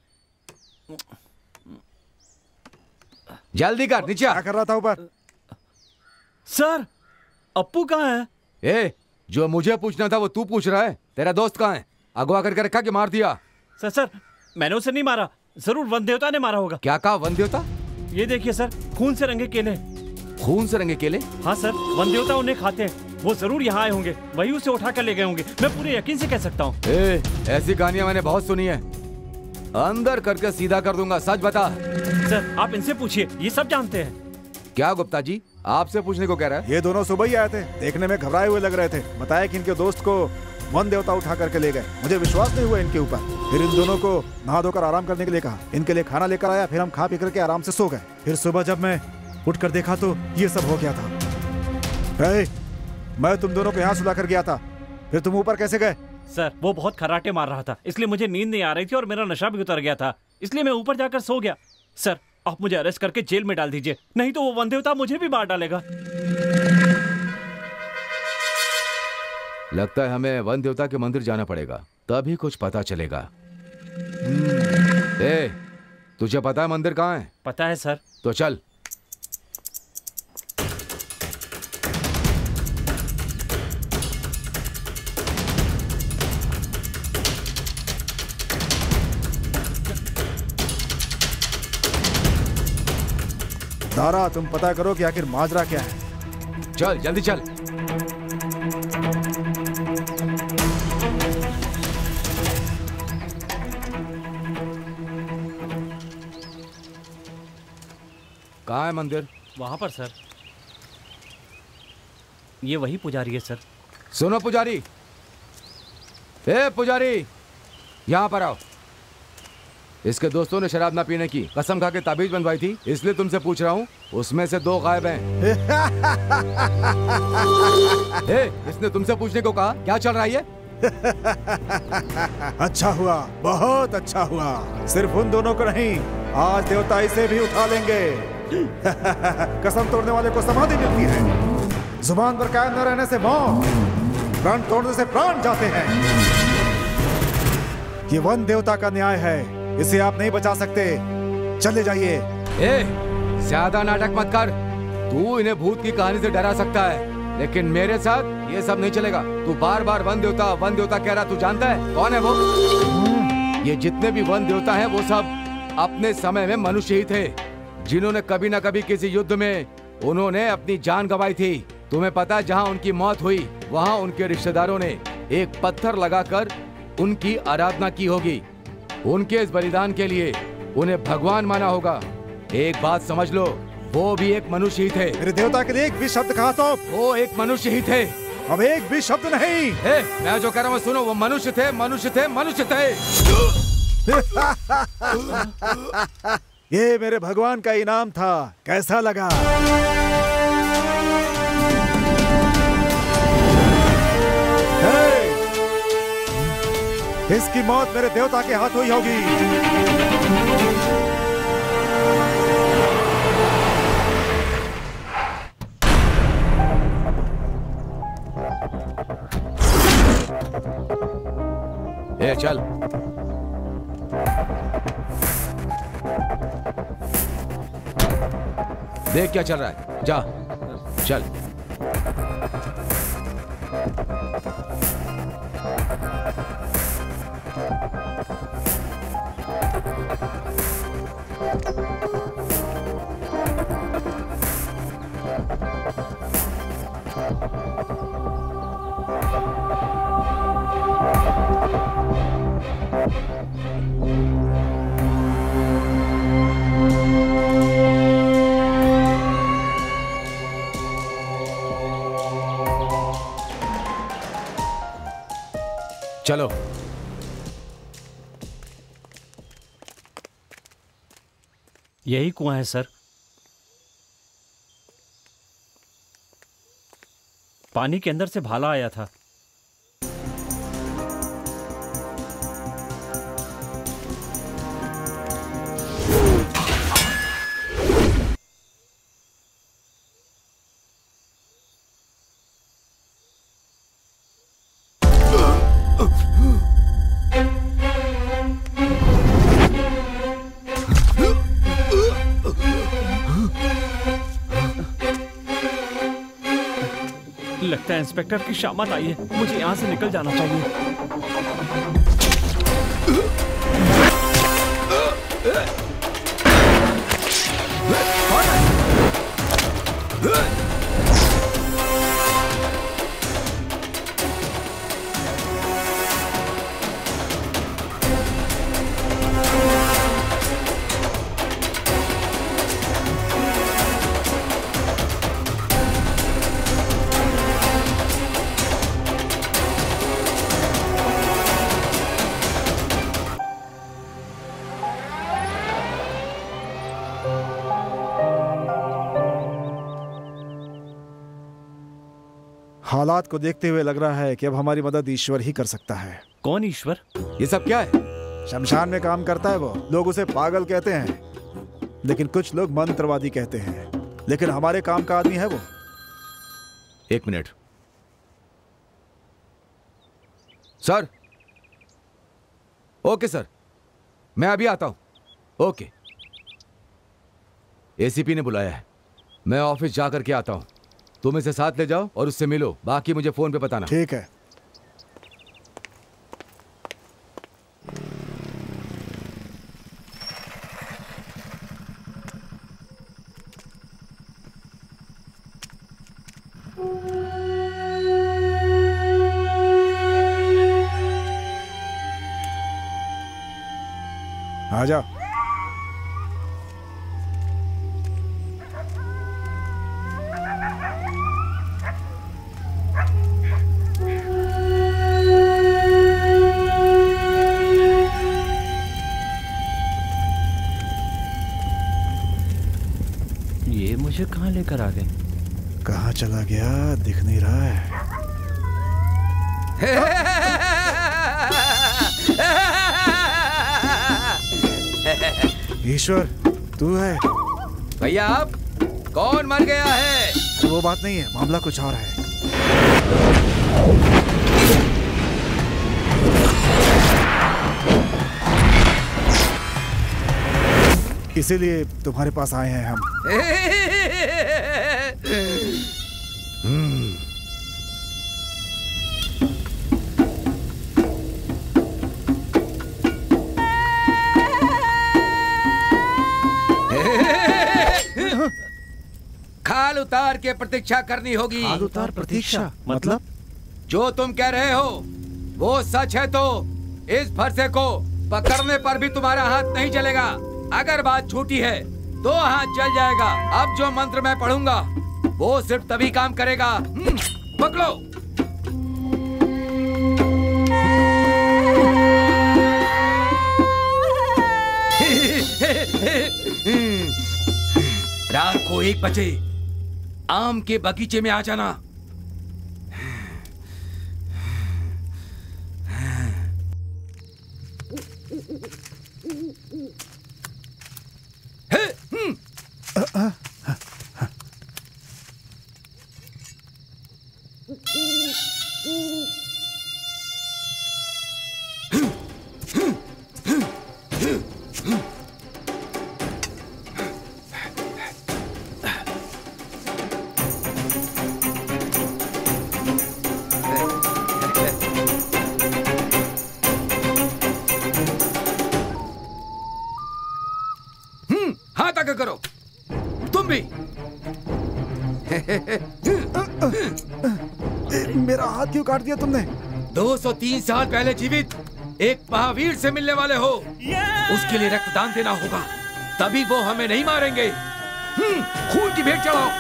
जल्दी कर, नीचे आ। क्या कर रहा था ऊपर? सर, अप्पू कहाँ है? ए, जो मुझे पूछना था वो तू पूछ रहा है। तेरा दोस्त कहाँ है? अगवा करके रखा कि मार दिया? सर, मैंने उसे नहीं मारा, जरूर वन देवता ने मारा होगा। क्या कहा? वन देवता? ये देखिए सर, खून से रंगे केले। खून से रंगे केले? हाँ सर, वन देवता उन्हें खाते हैं। वो जरूर यहाँ आए होंगे, वही उसे उठा कर ले गए होंगे। मैं पूरे यकीन से कह सकता हूँ। ऐसी कहानियां मैंने बहुत सुनी है। अंदर करके सीधा कर दूंगा, सच बता। सर, आप इनसे पूछिए, ये सब जानते हैं। क्या गुप्ता जी, आपसे पूछने को कह रहा है? ये दोनों सुबह ही आए थे, देखने में घबराए हुए लग रहे थे। बताया कि इनके दोस्त को वन देवता उठा करके ले गए। मुझे विश्वास नहीं हुआ इनके ऊपर। फिर इन दोनों को नहा धोकर आराम करने के लिए कहा, इनके लिए खाना लेकर आया, फिर हम खा पी करके आराम से सो गए। फिर सुबह जब मैं उठकर देखा तो ये सब हो गया था। मैं तुम दोनों को यहाँ सुला कर गया था, फिर तुम ऊपर कैसे गए? सर, वो बहुत खर्राटे मार रहा था, इसलिए मुझे नींद नहीं आ रही थी और मेरा नशा भी उतर गया था, इसलिए मैं ऊपर जाकर सो गया। सर, आप मुझे अरेस्ट करके जेल में डाल दीजिए, नहीं तो वो वन देवता मुझे भी मार डालेगा। लगता है हमें वन देवता के मंदिर जाना पड़ेगा, तभी कुछ पता चलेगा। तुझे पता है मंदिर कहाँ है? पता है सर। तो चल। दारा, तुम पता करो कि आखिर माजरा क्या है। चल, जल्दी चल। कहाँ है मंदिर? वहां पर सर। ये वही पुजारी है सर। सुनो पुजारी, पुजारी, यहाँ पर आओ। इसके दोस्तों ने शराब ना पीने की कसम खा के ताबीज बनवाई थी, इसलिए तुमसे पूछ रहा हूँ। उसमें से 2 गायब हैं। इसने तुमसे पूछने को कहा, क्या चल रहा है ये? अच्छा हुआ, बहुत अच्छा हुआ। सिर्फ उन दोनों को नहीं, आज देवता इसे भी उठा लेंगे। कसम तोड़ने वाले को समाधि मिलती है, जुबान पर कायम न रहने से मौत। प्राण तोड़ने से प्राण जाते हैं। ये वन देवता का न्याय है, इसे आप नहीं बचा सकते। चले जाइए। ज्यादा नाटक मत कर। तू इन्हें भूत की कहानी से डरा सकता है, लेकिन मेरे साथ ये सब नहीं चलेगा। तू बार बार वन देवता कह रहा, तू जानता है कौन है वो? ये जितने भी वन देवता हैं वो सब अपने समय में मनुष्य ही थे, जिन्होंने कभी न कभी किसी युद्ध में उन्होंने अपनी जान गंवाई थी। तुम्हें पता है जहाँ उनकी मौत हुई वहाँ उनके रिश्तेदारों ने एक पत्थर लगाकर उनकी आराधना की होगी। उनके इस बलिदान के लिए उन्हें भगवान माना होगा। एक बात समझ लो, वो भी एक मनुष्य ही थे। मेरे देवता के लिए एक भी शब्द कहा तो? वो एक मनुष्य ही थे। अब एक भी शब्द नहीं। मैं जो कह रहा हूँ सुनो, वो मनुष्य थे, मनुष्य थे, मनुष्य थे। ये मेरे भगवान का इनाम था, कैसा लगा? इसकी मौत मेरे देवता के हाथ हुई होगी। चल। देख क्या चल रहा है, जा चल। चलो। यही कुआं है सर। पानी के अंदर से भाला आया था। लगता है इंस्पेक्टर की शामत आई है, मुझे यहाँ से निकल जाना चाहिए। हालात को देखते हुए लग रहा है कि अब हमारी मदद ईश्वर ही कर सकता है। कौन ईश्वर? ये सब क्या है? शमशान में काम करता है वो। लोग उसे पागल कहते हैं, लेकिन कुछ लोग मंत्रवादी कहते हैं, लेकिन हमारे काम का आदमी है वो। एक मिनट सर। ओके सर, मैं अभी आता हूं। ओके। एसीपी ने बुलाया है, मैं ऑफिस जा करके आता हूं। तुम इसे साथ ले जाओ और उससे मिलो, बाकी मुझे फोन पे बताना। ठीक है। आजा। ये मुझे कहाँ लेकर आ गए? कहाँ चला गया, दिख नहीं रहा है। ईश्वर तू है? भैया आप कौन मर गया है? वो बात नहीं है, मामला कुछ और है। इसीलिए तुम्हारे पास आए हैं हम। खाल उतार के प्रतीक्षा करनी होगी। खाल उतार प्रतीक्षा मतलब? जो तुम कह रहे हो वो सच है तो इस फरसे को पकड़ने पर भी तुम्हारा हाथ नहीं चलेगा। अगर बात झूठी है तो हाथ चल जाएगा। अब जो मंत्र मैं पढ़ूंगा वो सिर्फ तभी काम करेगा। पकड़ो। रात को 1 बजे आम के बगीचे में आ जाना। हाथ आगे करो। तुम भी। मेरा हाथ क्यों काट दिया तुमने? 203 साल पहले जीवित एक महावीर से मिलने वाले हो। उसके लिए रक्तदान देना होगा, तभी वो हमें नहीं मारेंगे। खून की भेंट चढ़ाओ।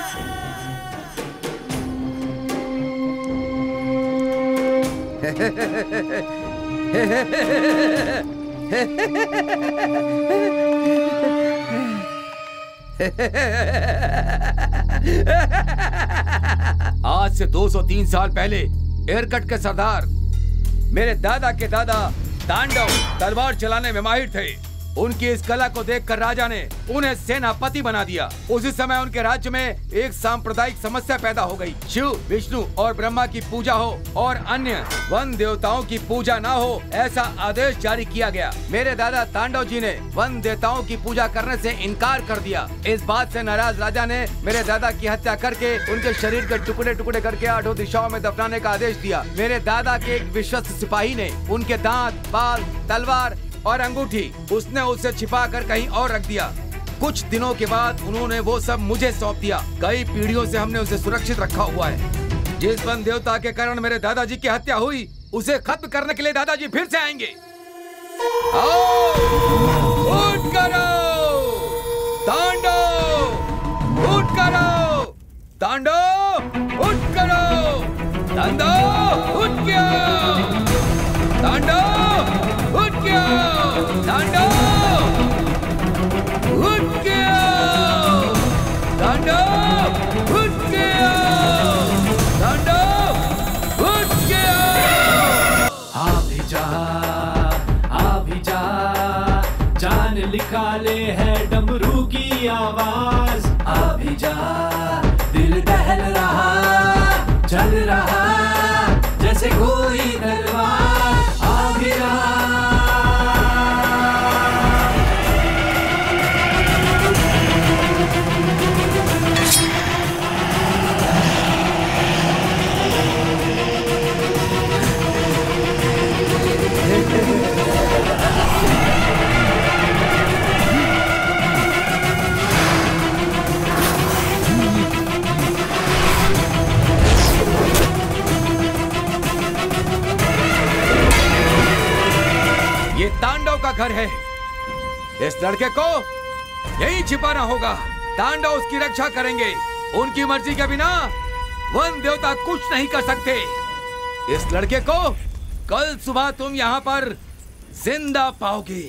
आज से 203 साल पहले एयरकट के सरदार मेरे दादा के दादा तांडव तलवार चलाने में माहिर थे। उनकी इस कला को देखकर राजा ने उन्हें सेनापति बना दिया। उसी समय उनके राज्य में एक सांप्रदायिक समस्या पैदा हो गई। शिव, विष्णु और ब्रह्मा की पूजा हो और अन्य वन देवताओं की पूजा ना हो, ऐसा आदेश जारी किया गया। मेरे दादा तांडव जी ने वन देवताओं की पूजा करने से इनकार कर दिया। इस बात से नाराज राजा ने मेरे दादा की हत्या करके उनके शरीर के टुकड़े टुकड़े करके 8 दिशाओं में दफनाने का आदेश दिया। मेरे दादा के एक विश्वस्त सिपाही ने उनके दांत, बाल, तलवार और अंगूठी उसने उसे छिपा कर कहीं और रख दिया। कुछ दिनों के बाद उन्होंने वो सब मुझे सौंप दिया। कई पीढ़ियों से हमने उसे सुरक्षित रखा हुआ है। जिस वन देवता के कारण मेरे दादाजी की हत्या हुई, उसे खत्म करने के लिए दादाजी फिर से आएंगे। आओ, उठ करो, तांडव, उठ करो, तांडव, उठ करो, तांडव, उठ गया, तांडव, उठ गया, तांडव, उठ गया, तांडव, उठ गया, तांडव, उठ गया। अभी जा, जान लिखा ले है डमरू की आवाज। अभी जा, दिल दहल रहा, चल रहा जैसे कोई तलवार। अभी जा, ये तांडव का घर है। इस लड़के को यहीं छिपाना होगा। तांडव उसकी रक्षा करेंगे। उनकी मर्जी के बिना वन देवता कुछ नहीं कर सकते। इस लड़के को कल सुबह तुम यहाँ पर जिंदा पाओगे।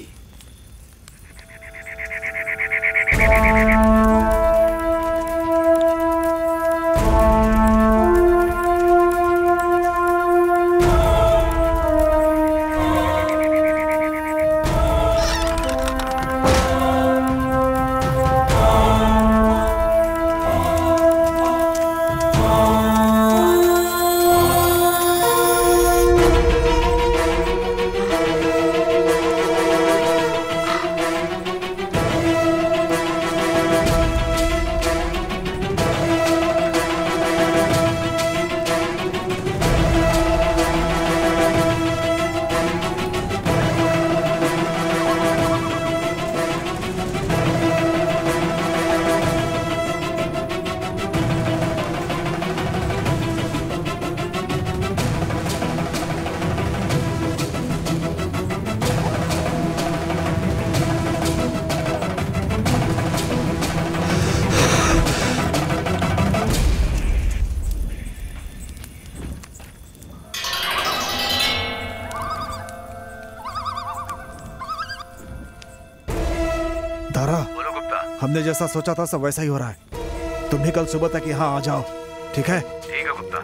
तारा, बोलो गुप्ता। हमने जैसा सोचा था सब वैसा ही हो रहा है। तुम भी कल सुबह तक यहाँ आ जाओ, ठीक है? ठीक है गुप्ता।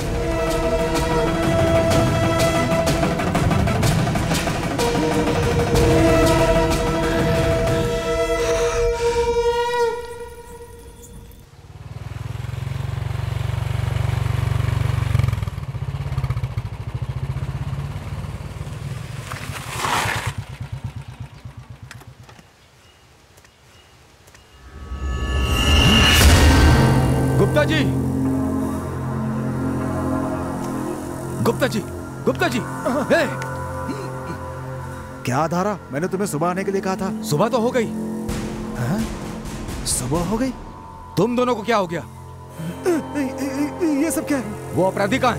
गुप्ता जी, गुप्ता जी, गुप्ता जी। क्या धारा, मैंने तुम्हें सुबह आने के लिए कहा था। सुबह तो हो गई। सुबह हो गई? तुम दोनों को क्या हो गया? ये सब क्या है? वो अपराधी कहाँ है?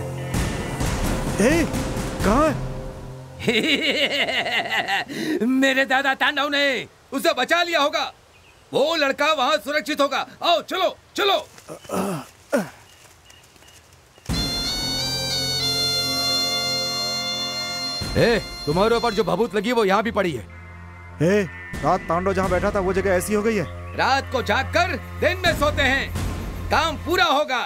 कहाँ है? मेरे दादा तांडव ने उसे बचा लिया होगा। वो लड़का वहां सुरक्षित होगा। आओ चलो चलो। तुम्हारे ऊपर जो भभूत लगी वो यहाँ भी पड़ी है। रात तांडव जहाँ बैठा था वो जगह ऐसी हो गई है। रात को जागकर दिन में सोते हैं, काम पूरा होगा।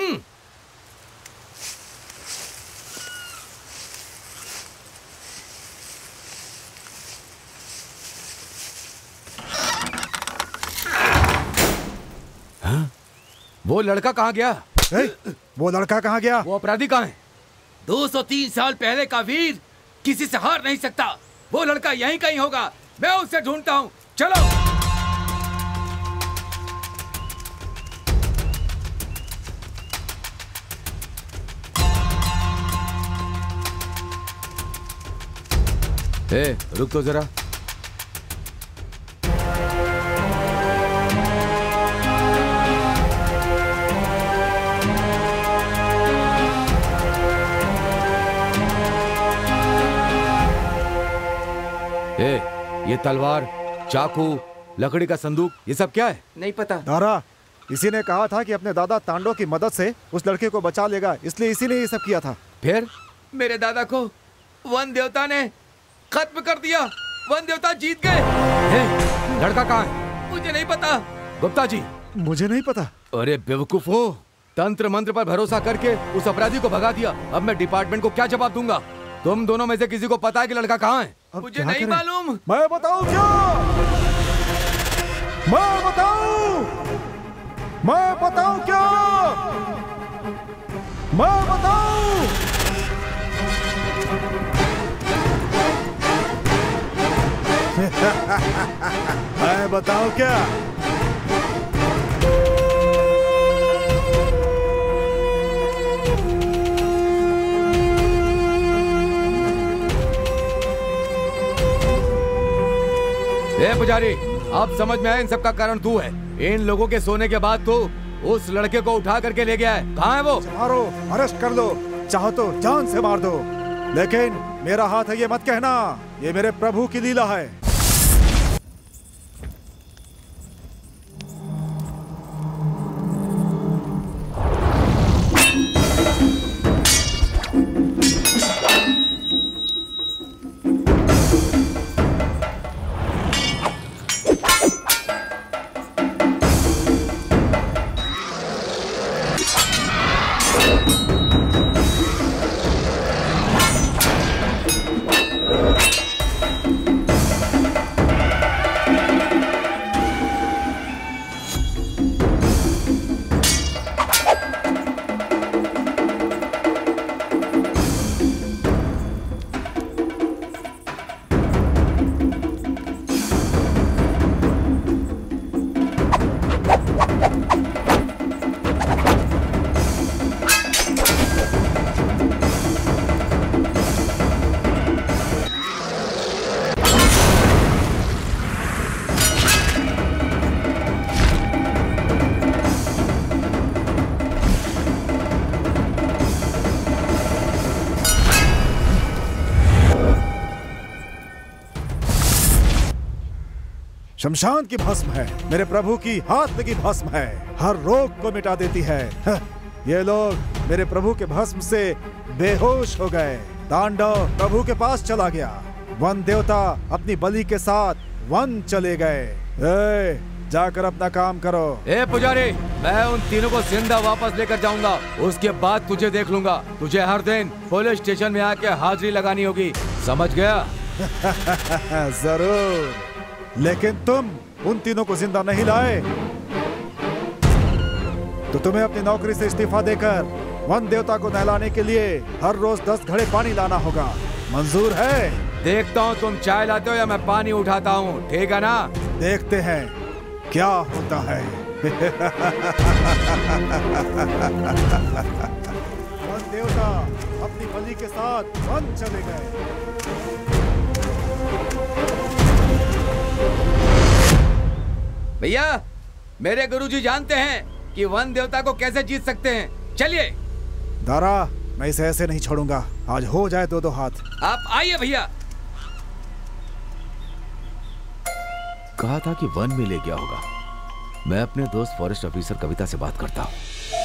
वो लड़का कहाँ गया? वो लड़का कहाँ गया? वो अपराधी कहाँ है? 203 साल पहले का वीर किसी से हार नहीं सकता। वो लड़का यहीं कहीं होगा, मैं उसे ढूंढता हूँ। चलो। रुक तो जरा। ये तलवार, चाकू, लकड़ी का संदूक, ये सब क्या है? नहीं पता। दारा, इसी ने कहा था कि अपने दादा तांडव की मदद से उस लड़के को बचा लेगा, इसलिए इसी ने ये सब किया था। फिर मेरे दादा को वन देवता ने खत्म कर दिया। वन देवता जीत गए। लड़का कहाँ है? मुझे नहीं पता। गुप्ता जी, मुझे नहीं पता। अरे बेवकूफ हो, तंत्र मंत्र पर भरोसा करके उस अपराधी को भगा दिया। अब मैं डिपार्टमेंट को क्या जवाब दूंगा? तुम दोनों में से किसी को पता है कि लड़का कहाँ है? मुझे नहीं मालूम। मैं बताऊं क्या? मैं बताऊं? मैं बताऊं क्या? मैं बताऊं? मैं बताऊं क्या? पुजारी, अब समझ में आया इन सब का कारण तू है। इन लोगों के सोने के बाद तो उस लड़के को उठा करके ले गया है। कहाँ है वो? मारो, अरेस्ट कर लो, चाहो तो जान से मार दो, लेकिन मेरा हाथ है ये मत कहना। ये मेरे प्रभु की लीला है। शमशान की भस्म है, मेरे प्रभु की हाथ लगी भस्म है, हर रोग को मिटा देती है। ये लोग मेरे प्रभु के भस्म से बेहोश हो गए। तांडव प्रभु के पास चला गया। वन देवता अपनी बलि के साथ वन चले गए। जाकर अपना काम करो। ए पुजारी, मैं उन तीनों को जिंदा वापस लेकर जाऊंगा, उसके बाद तुझे देख लूंगा। तुझे हर दिन पुलिस स्टेशन में आके हाजिरी लगानी होगी, समझ गया? जरूर, लेकिन तुम उन तीनों को जिंदा नहीं लाए तो तुम्हें अपनी नौकरी से इस्तीफा देकर वन देवता को नहलाने के लिए हर रोज 10 घड़े पानी लाना होगा। मंजूर है? देखता हूँ तुम चाय लाते हो या मैं पानी उठाता हूँ, ठीक है ना? देखते हैं क्या होता है। वन देवता अपनी बलि के साथ वन चले गए। भैया, मेरे गुरुजी जानते हैं कि वन देवता को कैसे जीत सकते हैं। चलिए। दारा, मैं इसे ऐसे नहीं छोड़ूंगा, आज हो जाए 2-2 हाथ। आप आइए भैया। कहा था कि वन में ले गया होगा। मैं अपने दोस्त फॉरेस्ट ऑफिसर कविता से बात करता हूँ।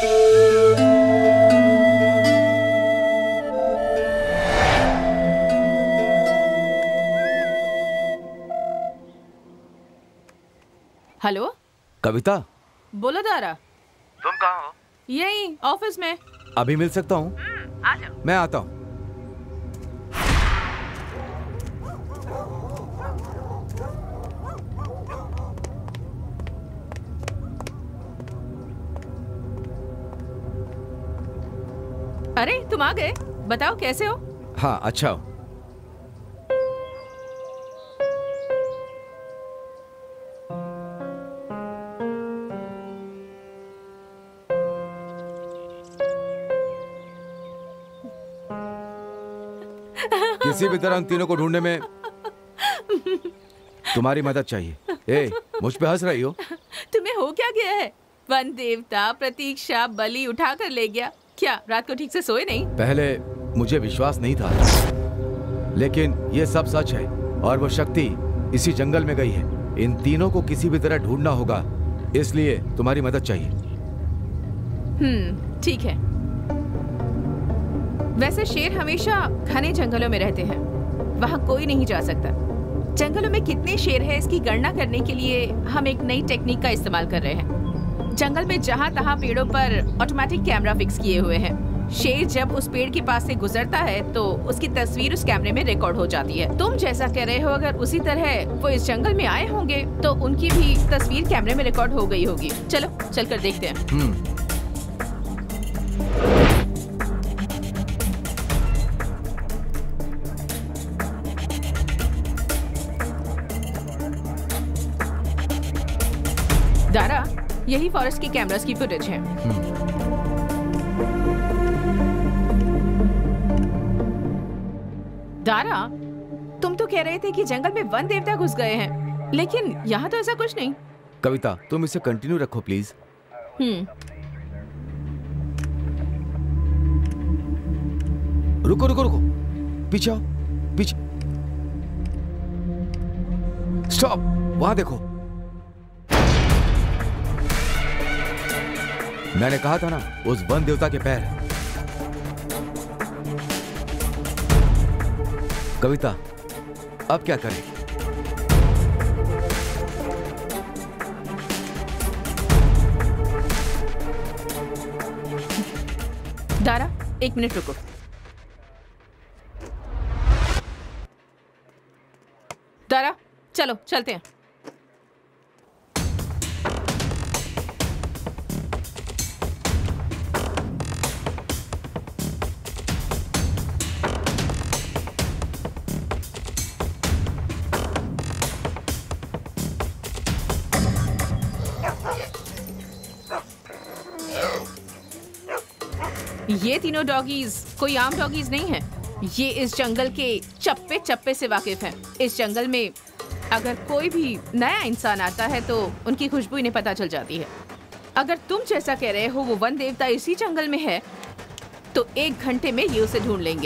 हेलो कविता, बोलो दारा। तुम कहाँ हो? यही ऑफिस में। अभी मिल सकता हूँ? आ जाओ। मैं आता हूँ। अरे तुम आ गए, बताओ कैसे हो? हाँ, अच्छा हो। किसी भी तरह उन तीनों को ढूंढने में तुम्हारी मदद चाहिए। ए, मुझ पे हंस रही हो? तुम्हें हो क्या गया है? वन देवता प्रतीक्षा बलि उठा कर ले गया। क्या रात को ठीक से सोए नहीं? पहले मुझे विश्वास नहीं था, लेकिन ये सब सच है और वो शक्ति इसी जंगल में गई है। इन तीनों को किसी भी तरह ढूंढना होगा, इसलिए तुम्हारी मदद चाहिए। ठीक है। वैसे शेर हमेशा घने जंगलों में रहते हैं, वहाँ कोई नहीं जा सकता। जंगलों में कितने शेर हैं इसकी गणना करने के लिए हम एक नई टेक्निक का इस्तेमाल कर रहे हैं। जंगल में जहाँ तहाँ पेड़ों पर ऑटोमेटिक कैमरा फिक्स किए हुए हैं। शेर जब उस पेड़ के पास से गुजरता है तो उसकी तस्वीर उस कैमरे में रिकॉर्ड हो जाती है। तुम जैसा कह रहे हो, अगर उसी तरह वो इस जंगल में आए होंगे तो उनकी भी तस्वीर कैमरे में रिकॉर्ड हो गई होगी। चलो चलकर देखते हैं। दारा, यही फॉरेस्ट की कैमरास की फुटेज है। दारा, तुम तो कह रहे थे कि जंगल में वन देवता घुस गए हैं, लेकिन यहाँ तो ऐसा कुछ नहीं। कविता, तुम इसे कंटिन्यू रखो प्लीज। रुको रुको रुको, पीछे आओ, पीछे। स्टॉप, वहां देखो। मैंने कहा था ना, उस वन देवता के पैर। कविता, अब क्या करें? दारा, 1 मिनट रुको। दारा, चलो चलते हैं। ये तीनों डॉगीज कोई आम डॉगीज नहीं है। ये इस जंगल के चप्पे चप्पे से वाकिफ हैं। इस जंगल में अगर कोई भी नया इंसान आता है तो उनकी खुशबू इन्हें पता चल जाती है। अगर तुम जैसा कह रहे हो वो वन देवता इसी जंगल में है तो 1 घंटे में ये उसे ढूंढ लेंगे।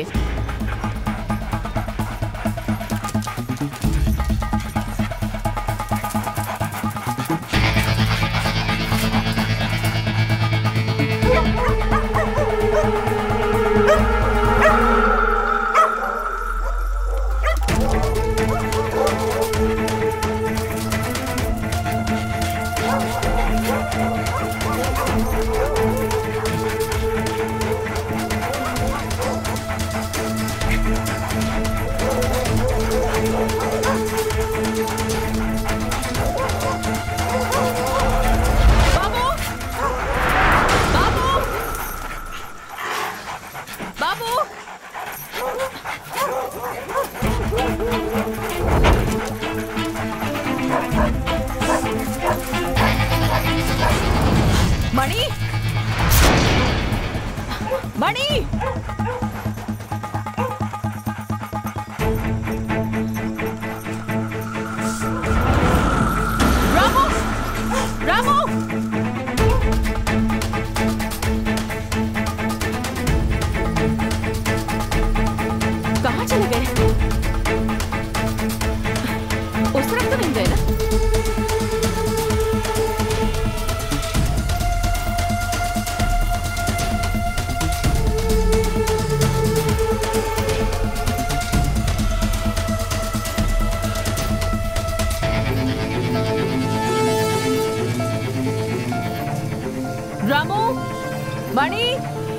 मणि,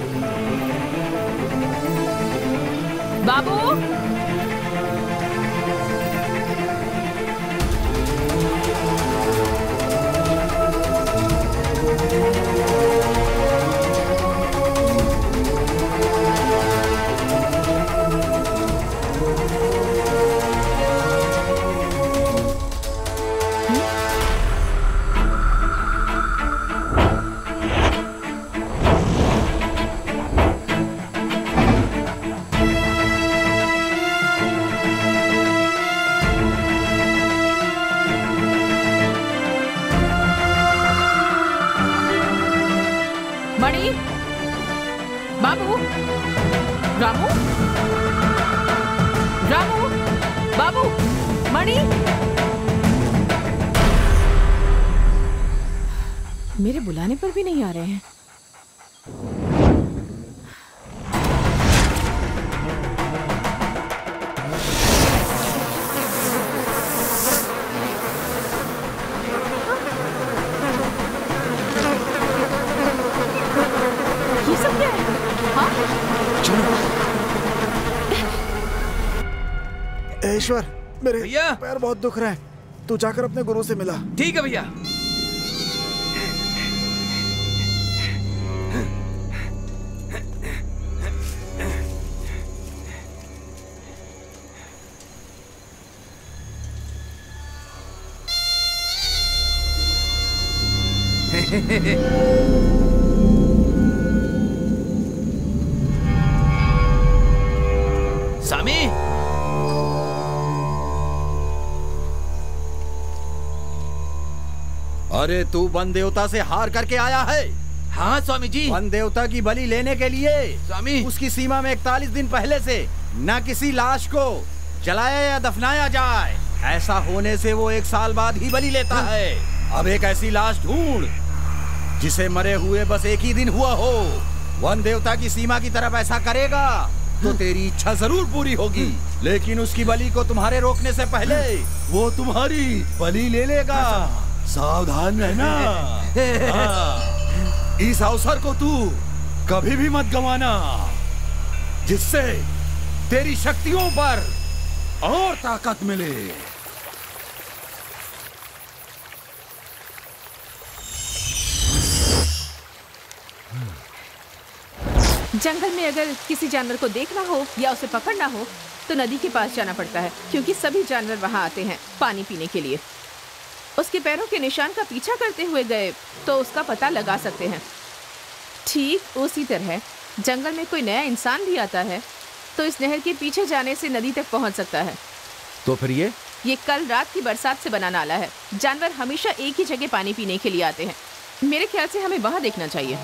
बाबू, मणि, बाबू, रामू, रामू, बाबू, मणि। मेरे बुलाने पर भी नहीं आ रहे हैं। ये सब क्या है? हाँ? ईश्वर, मेरे भैया! पैर बहुत दुख रहे हैं। तू जाकर अपने गुरु से मिला। ठीक है भैया। सामी, अरे तू वन देवता से हार करके आया है? हाँ स्वामी जी। वन देवता की बलि लेने के लिए स्वामी, उसकी सीमा में 41 दिन पहले से न किसी लाश को जलाया या दफनाया जाए। ऐसा होने से वो 1 साल बाद ही बलि लेता है। अब एक ऐसी लाश ढूंढ जिसे मरे हुए बस 1 ही दिन हुआ हो। वन देवता की सीमा की तरफ ऐसा करेगा तो तेरी इच्छा जरूर पूरी होगी, लेकिन उसकी बलि को तुम्हारे रोकने से पहले वो तुम्हारी बलि ले लेगा। सावधान रहना। हाँ, इस अवसर को तू कभी भी मत गंवाना, जिससे तेरी शक्तियों पर और ताकत मिले। जंगल में अगर किसी जानवर को देखना हो या उसे पकड़ना हो तो नदी के पास जाना पड़ता है, क्योंकि सभी जानवर वहां आते हैं पानी पीने के लिए। उसके पैरों के निशान का पीछा करते हुए गए तो उसका पता लगा सकते हैं। ठीक उसी तरह जंगल में कोई नया इंसान भी आता है तो इस नहर के पीछे जाने से नदी तक पहुंच सकता है। तो फिर ये कल रात की बरसात से बना नाला है। जानवर हमेशा एक ही जगह पानी पीने के लिए आते हैं। मेरे ख्याल से हमें वहां देखना चाहिए।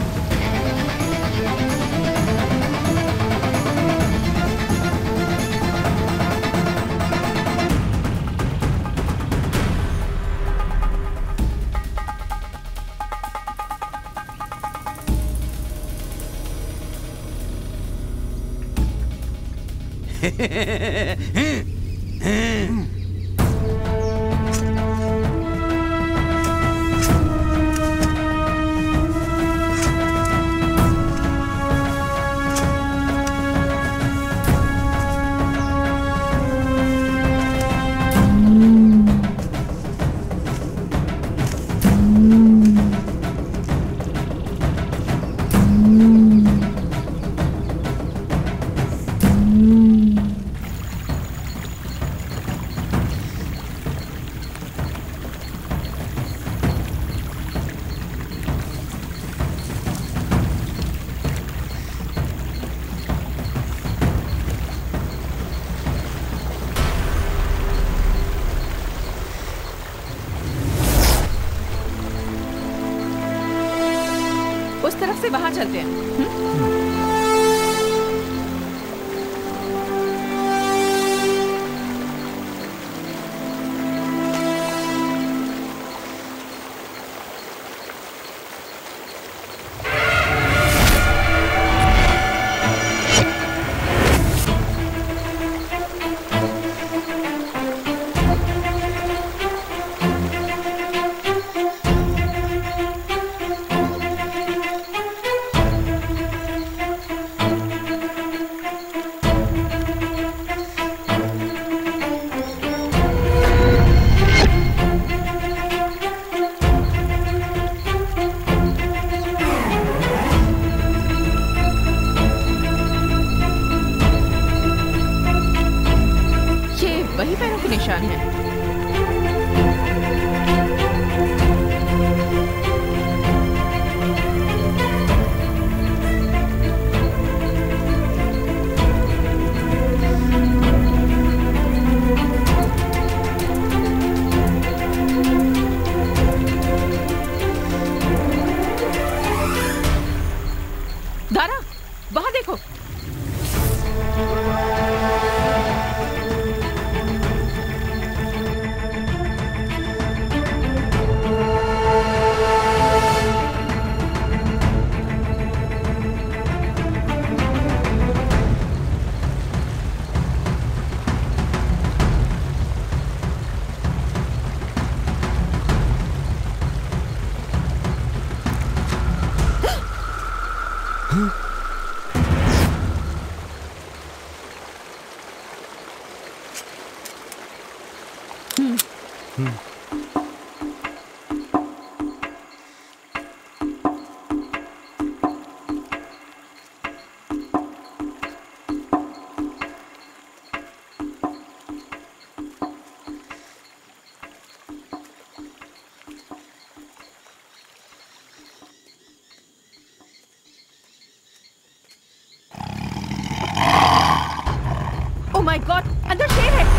उस तरफ से वहां चलते हैं। वही पैरों के निशान हैं। दारा, वहां देखो। ओह माय गॉड, अंदर शेर है।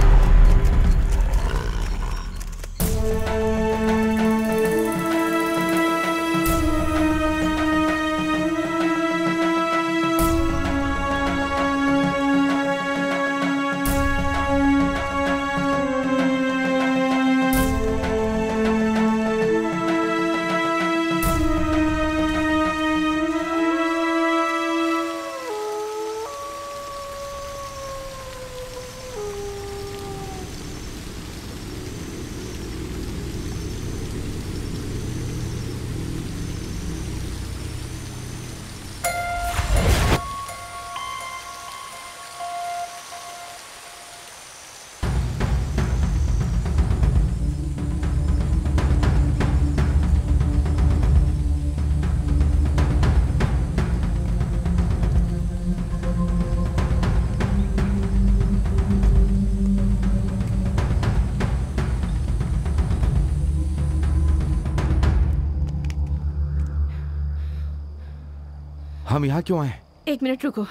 हम यहाँ क्यों आए? एक मिनट रुको।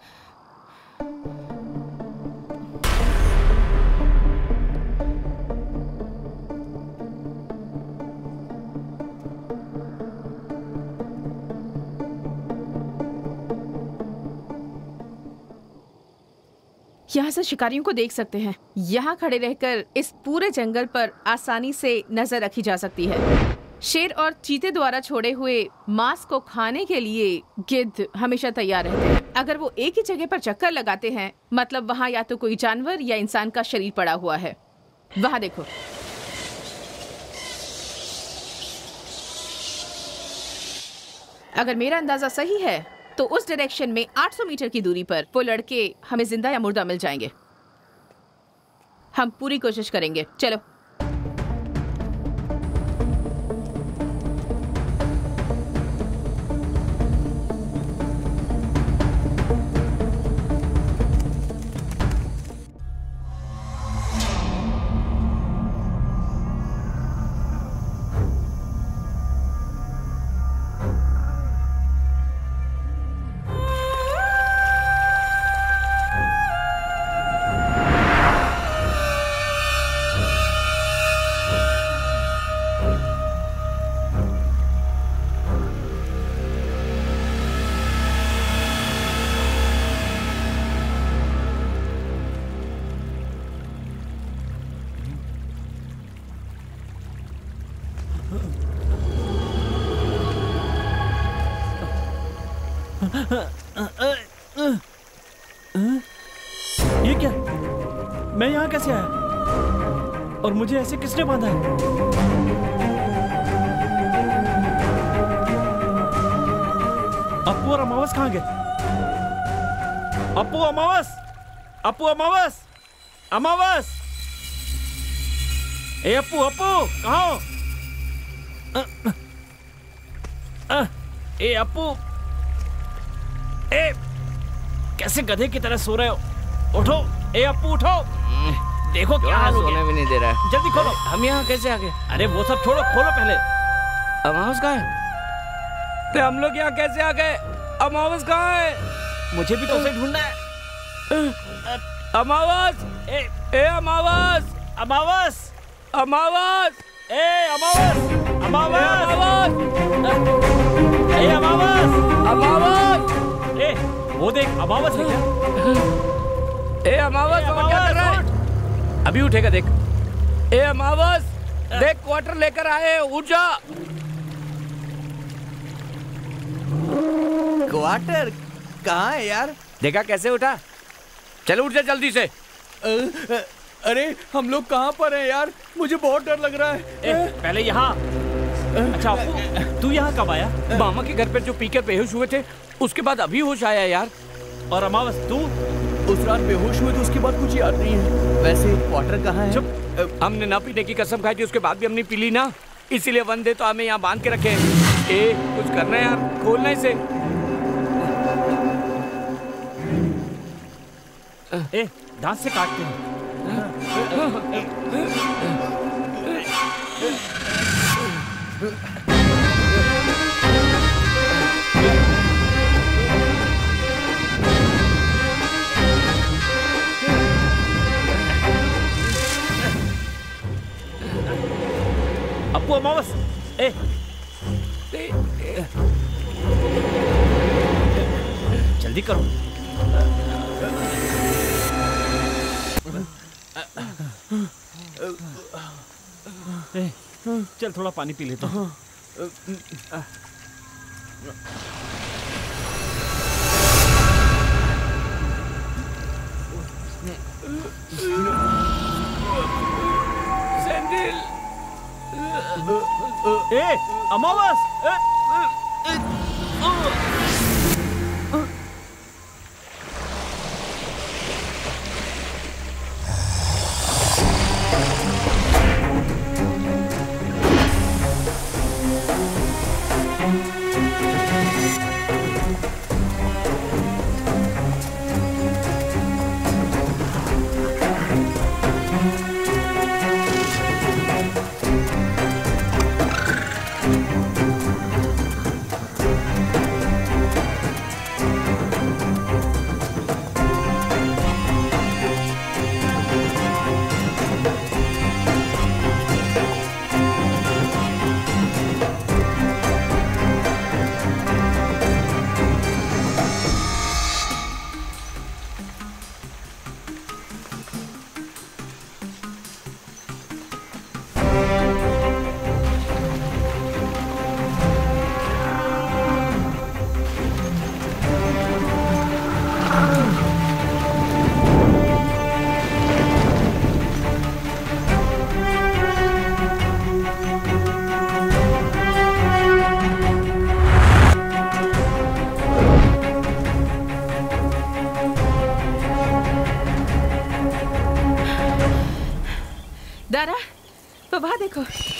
यहाँ से शिकारियों को देख सकते हैं। यहाँ खड़े रहकर इस पूरे जंगल पर आसानी से नजर रखी जा सकती है। शेर और चीते द्वारा छोड़े हुए मांस को खाने के लिए गिद्ध हमेशा तैयार रहते हैं। अगर वो एक ही जगह पर चक्कर लगाते हैं, मतलब वहाँ या तो कोई जानवर या इंसान का शरीर पड़ा हुआ है। वहाँ देखो। अगर मेरा अंदाजा सही है तो उस डायरेक्शन में 800 मीटर की दूरी पर वो लड़के हमें जिंदा या मुर्दा मिल जाएंगे। हम पूरी कोशिश करेंगे। चलो। ये क्या? मैं यहाँ कैसे आया? और मुझे ऐसे किसने बांधा है? अप्पू और अमावस कहाँ गए? अप्पू, अमावस! अप्पू, अमावस! अमावस! ए अप्पू, अप्पू कहाँ हो? ए अप्पू, ए कैसे गधे की तरह सो रहे हो? उठो, ए अप्पू उठो! देखो क्या हाल हो सोने गया। भी नहीं दे रहा है। जल्दी खोलो। हम यहाँ कैसे आ गए? अरे वो सब छोड़ो, खोलो पहले। अमावस कहाँ है? तो हम लोग यहाँ कैसे आ गए? अमावस कहाँ है? मुझे भी तो उसे ढूंढना है। अमावस! ए अमावस! अमावस! अमावस! ए अमावस! अमावस! अमावस! ए अमावस! अमावस! ए वो देख, अमावस है क्या? ए अमावस, वो क्या कर रहा है? अभी उठेगा देख। ए अमावस, देख क्वार्टर लेकर आए, उठ जा। क्वार्टर कहाँ है यार? देखा कैसे उठा? चलो उठ जा जल्दी से। अरे हम लोग कहाँ पर हैं यार? मुझे बहुत डर लग रहा है। पहले यहाँ। अच्छा तू यहाँ कब आया? मामा के घर पर जो पीकर बेहोश हुए थे, उसके बाद अभी होश आया यार। और अमावस तू? उस रात बेहोश हुए तो उसके बाद कुछ याद नहीं है। वैसे क्वार्टर कहाँ है? चुप। हमने ना पीने की कसम खाई थी, उसके बाद भी हमने पी ली ना, इसीलिए वंदे तो हमें यहाँ बांध के रखे। ए कुछ करना है यार, खोलना इसे। ए दांत से काटते हैं। अप्पू अमावस, ए जल्दी करो। चल थोड़ा पानी पी लेता हूँ। सैंडल। ए अमावस! दारा, वहाँ देखो।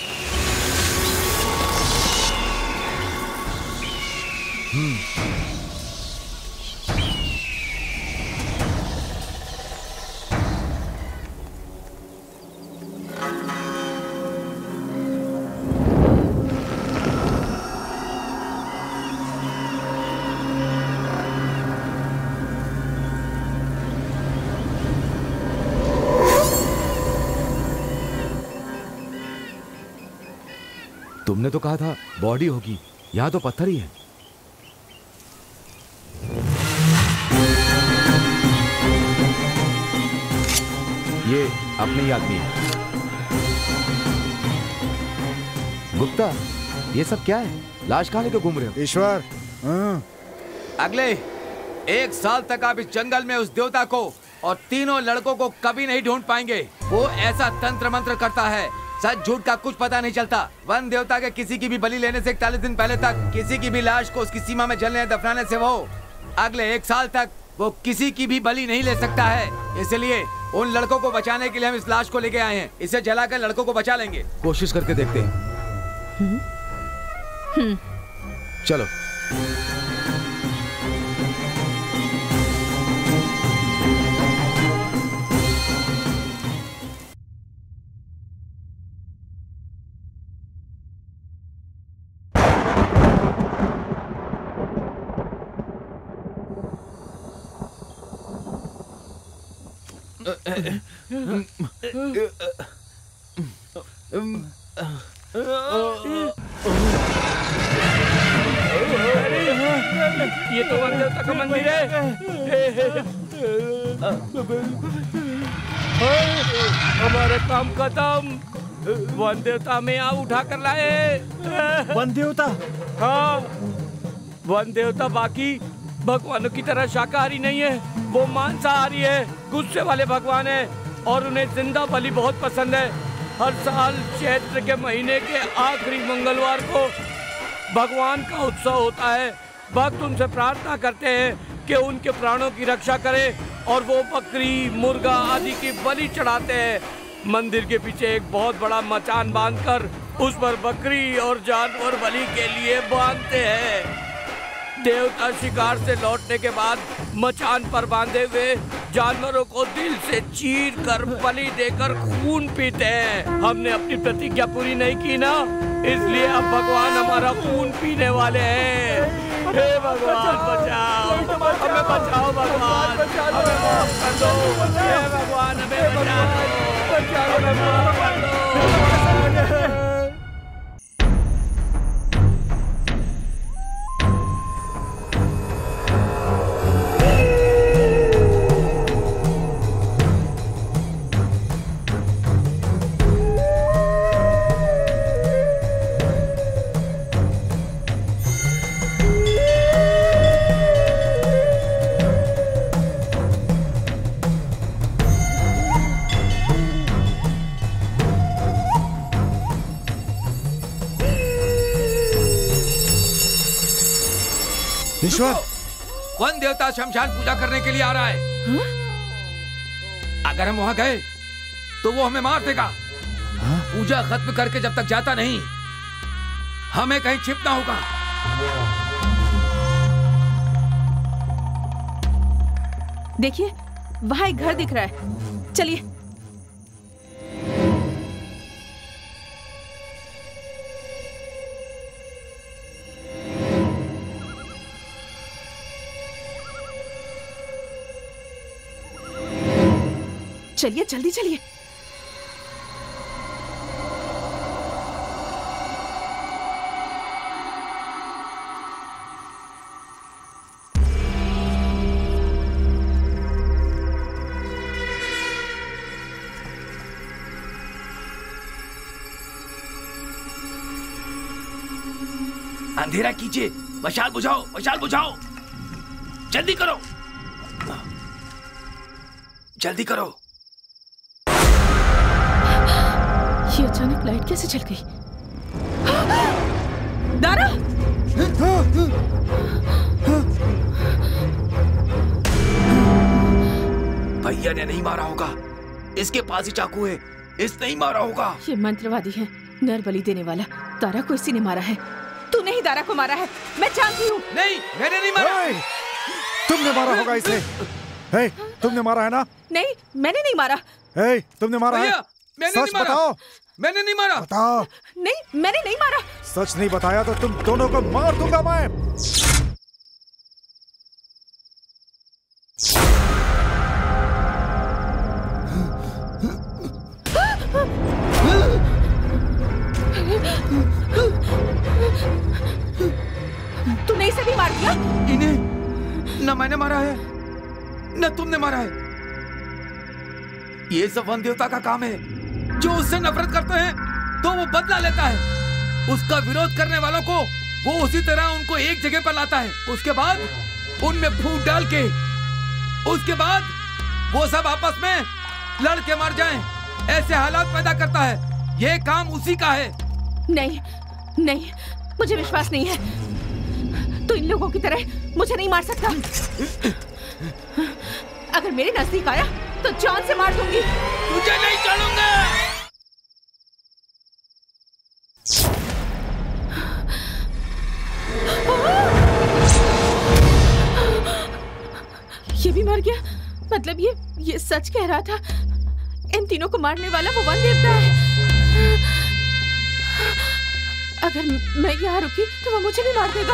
तुमने तो कहा था बॉडी होगी, यहाँ तो पत्थर ही है। ये अपने ही आदमी है। गुप्ता, ये सब क्या है? लाश कहाँ लेके घूम रहे हो? ईश्वर, अगले 1 साल तक आप इस जंगल में उस देवता को और तीनों लड़कों को कभी नहीं ढूंढ पाएंगे। वो ऐसा तंत्र मंत्र करता है, सच झूठ का कुछ पता नहीं चलता। वन देवता के किसी की भी बलि लेने से 41 दिन पहले तक किसी की भी लाश को उसकी सीमा में जलने दफनाने से वो अगले 1 साल तक वो किसी की भी बलि नहीं ले सकता है। इसलिए उन लड़कों को बचाने के लिए हम इस लाश को लेके आए हैं। इसे जलाकर लड़कों को बचा लेंगे। कोशिश करके देखते हैं। चलो। ये तो वन देवता का मंदिर है। हमारा काम खत्म। वन देवता हमें यहाँ उठा कर लाए। वन देवता? हाँ, वन देवता बाकी भगवानों की तरह शाकाहारी नहीं है, वो मांसाहारी है, गुस्से वाले भगवान है और उन्हें जिंदा बलि बहुत पसंद है। हर साल चैत्र के महीने के आखिरी मंगलवार को भगवान का उत्सव होता है। भक्त उनसे प्रार्थना करते हैं कि उनके प्राणों की रक्षा करें और वो बकरी, मुर्गा आदि की बलि चढ़ाते हैं। मंदिर के पीछे एक बहुत बड़ा मचान बांधकर उस पर बकरी और जानवर बलि के लिए बांधते हैं। देवता शिकार से लौटने के बाद मचान पर बांधे हुए जानवरों को दिल से चीर कर बलि देकर खून पीते हैं। हमने अपनी प्रतिज्ञा पूरी नहीं की ना, इसलिए अब भगवान हमारा खून पीने वाले हैं। हे भगवान बचाओ, हमें बचाओ भगवान, हमें माफ कर दो। हे भगवान हमें बचाओ, हमें माफ कर दो। ईश्वर, वन देवता शमशान पूजा करने के लिए आ रहा है। अगर हम वहां गए तो वो हमें मार देगा। पूजा खत्म करके जब तक जाता नहीं, हमें कहीं छिपना होगा। देखिए, वहां एक घर दिख रहा है, चलिए। चलिए जल्दी चलिए। अंधेरा कीजिए, मशाल बुझाओ, मशाल बुझाओ, जल्दी करो, जल्दी करो। ये अचानक लाइट कैसे चल गई? दारा! भैया ने नहीं मारा होगा, इसके पास ही चाकू है, इसने ही मारा होगा। ये मंत्रवादी है, नर बलि देने वाला। दारा को इसी ने मारा है। तूने ही दारा को मारा है, मैं जानती हूँ। नहीं, मैंने नहीं मारा। तुमने मारा होगा इसे। हे, तुमने मारा है ना? नहीं, मैंने नहीं मारा। हे, तुमने मारा है? मैंने नहीं मारा। बताओ। मैंने नहीं मारा। बताओ। नहीं, मैंने नहीं मारा। सच नहीं बताया तो तुम दोनों को मार दूंगा मैं। तूने इसे भी मार दिया? इन्हें न मैंने मारा है न तुमने मारा है। ये सब वन देवता का काम है। जो उससे नफरत करते हैं तो वो बदला लेता है। उसका विरोध करने वालों को वो उसी तरह उनको एक जगह पर लाता है। उसके बाद उनमें फूट डाल के, उसके बाद वो सब आपस में लड़ के मर जाएं, ऐसे हालात पैदा करता है। ये काम उसी का है। नहीं, नहीं, मुझे विश्वास नहीं है। तू इन लोगों की तरह मुझे नहीं मार सकता। अगर मेरे नजदीक आया तो जान से मार दूंगी। तुझे नहीं छोड़ूंगा। ये भी मर गया। मतलब ये सच कह रहा था। इन तीनों को मारने वाला वो वन देवता है। अगर मैं यहाँ रुकी तो वो मुझे भी मार देगा।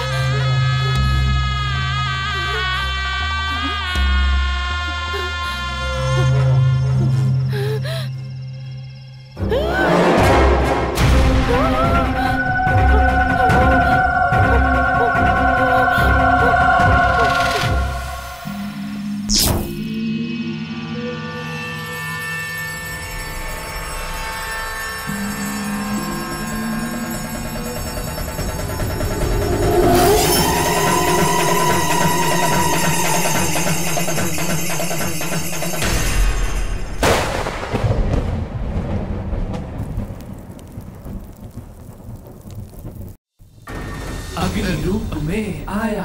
अग्नि रूप में आया,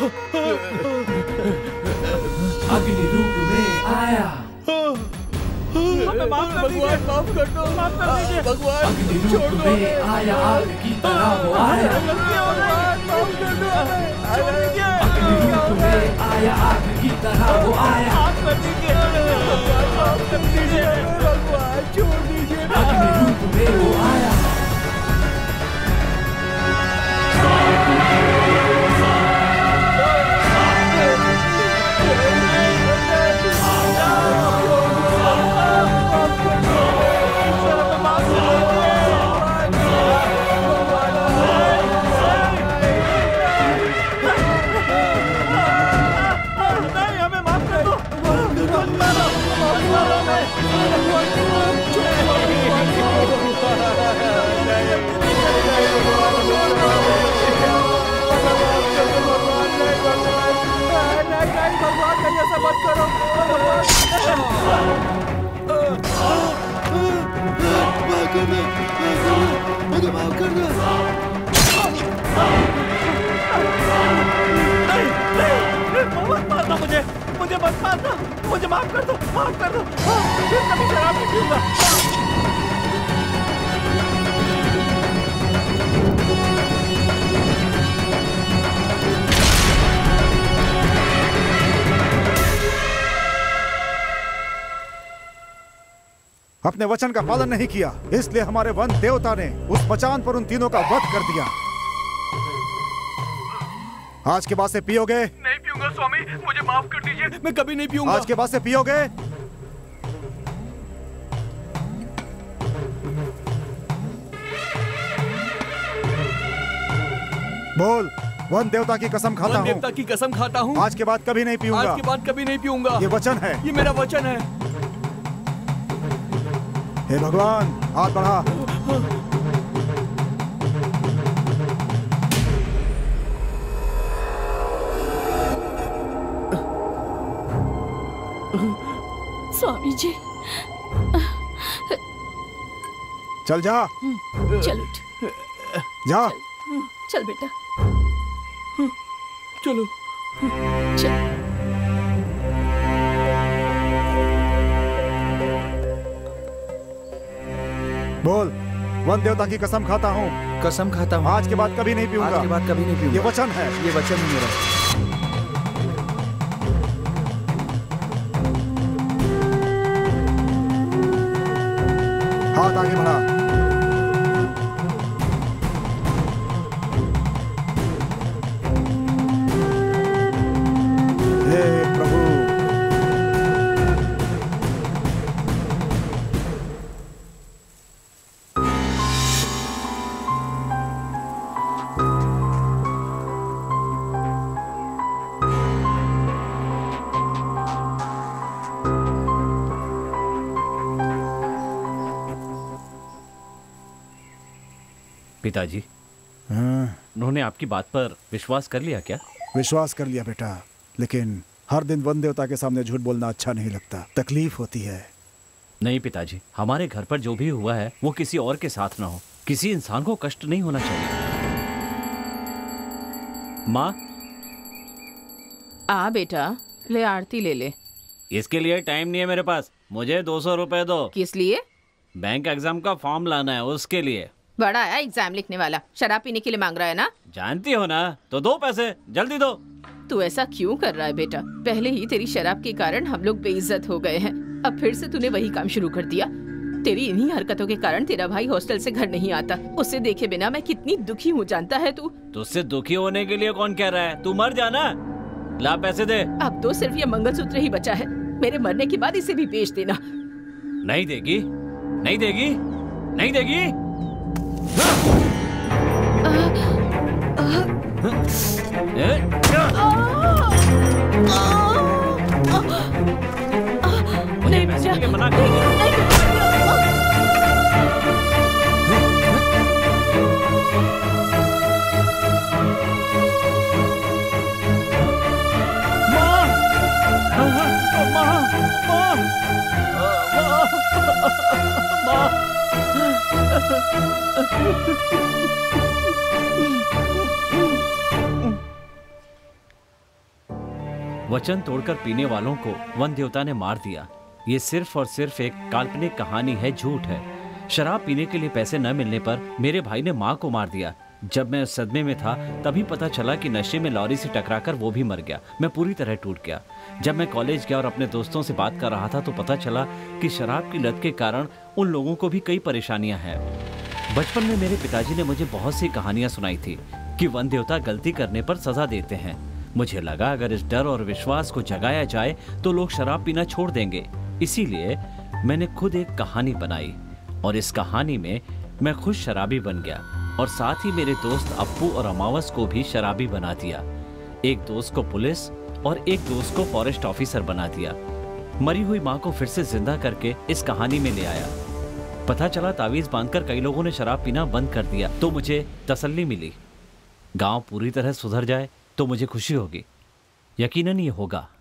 अग्नि रूप में आया। भगवान माफ कर दो, माफ कर दीजिए भगवान। अग्नि रूप में आया, आग की तरह वो आया। अग्नि रूप में आया, आग की तरह वो आया। अग्नि रूप में वो आया। मुझे मत मारना, मुझे माफ कर दो, माफ कर दो। फिर कभी शराब नहीं पीऊंगा। अपने वचन का पालन नहीं किया, इसलिए हमारे वन देवता ने उस मचान पर उन तीनों का वध कर दिया। आज के बाद से पियोगे? नहीं पीऊंगा स्वामी, मुझे माफ कर दीजिए, मैं कभी नहीं पीऊंगा। आज के बाद से पियोगे? बोल। वन देवता की कसम खाता हूँ। देवता की कसम खाता हूँ। आज के बाद कभी नहीं पीऊंगा। आज के बाद कभी नहीं पीऊंगा। ये वचन है। ये मेरा वचन है। हे भगवान, हाथ बढ़ा। स्वामी जी। चल जा। चल उठ। जा। चल बेटा। चलो। चल। बोल। वन देवता की कसम खाता हूँ। कसम खाता हूँ। आज के बाद कभी नहीं पीऊंगा। आज के बाद कभी नहीं पीऊंगा। ये वचन है। ये वचन है मेरा। हाथ आगे बढ़ा। हे प्रभु। पिताजी, उन्होंने आपकी बात पर विश्वास कर लिया क्या? विश्वास कर लिया बेटा, लेकिन हर दिन वन देवता के सामने झूठ बोलना अच्छा नहीं लगता, तकलीफ होती है। नहीं पिताजी, हमारे घर पर जो भी हुआ है वो किसी और के साथ ना हो। किसी इंसान को कष्ट नहीं होना चाहिए। माँ। आ बेटा, ले आरती ले ले। इसके लिए टाइम नहीं है मेरे पास, मुझे 200 रुपए दो। किस लिए? बैंक एग्जाम का फॉर्म लाना है, उसके लिए। बड़ा है एग्जाम लिखने वाला, शराब पीने के लिए मांग रहा है ना? जानती हो ना, तो दो पैसे, जल्दी दो। तू ऐसा क्यों कर रहा है बेटा? पहले ही तेरी शराब के कारण हम लोग बेइज्जत हो गए हैं, अब फिर से तूने वही काम शुरू कर दिया। तेरी इन्हीं हरकतों के कारण तेरा भाई हॉस्टल से घर नहीं आता। उसे देखे बिना मैं कितनी दुखी हूँ जानता है तू? तुझसे दुखी होने के लिए कौन कह रहा है? तू मर जाना। ला पैसे दे। अब तो सिर्फ ये मंगलसूत्र ही बचा है, मेरे मरने के बाद इसे भी बेच देना। नहीं देगी, नहीं देगी, नहीं देगी। नहीं बचा, मना वचन तोड़कर पीने वालों को वन देवता ने मार दिया। ये सिर्फ और सिर्फ एक काल्पनिक कहानी है, झूठ है। शराब पीने के लिए पैसे न मिलने पर मेरे भाई ने माँ को मार दिया। जब मैं उस सदमे में था तभी पता चला कि नशे में लॉरी से टकराकर वो भी मर गया। मैं पूरी तरह टूट गया। जब मैं कॉलेज गया और अपने दोस्तों से बात कर रहा था तो पता चला कि शराब की लत के कारण उन लोगों को भी कई परेशानियां हैं। बचपन में मेरे पिताजी ने मुझे बहुत सी कहानियां सुनाई थी कि वन देवता गलती करने पर सजा देते हैं। मुझे लगा अगर इस डर और विश्वास को जगाया जाए तो लोग शराब पीना छोड़ देंगे। इसीलिए मैंने खुद एक कहानी बनाई और इस कहानी में मैं खुद शराबी बन गया और साथ ही मेरे दोस्त अप्पू और अमावस को भी शराबी बना दिया। एक दोस्त को पुलिस और एक दोस्त को फॉरेस्ट ऑफिसर बना दिया। मरी हुई माँ को फिर से जिंदा करके इस कहानी में ले आया। पता चला तावीज बांधकर कई लोगों ने शराब पीना बंद कर दिया तो मुझे तसल्ली मिली। गांव पूरी तरह सुधर जाए तो मुझे खुशी होगी। यकीनन ये होगा।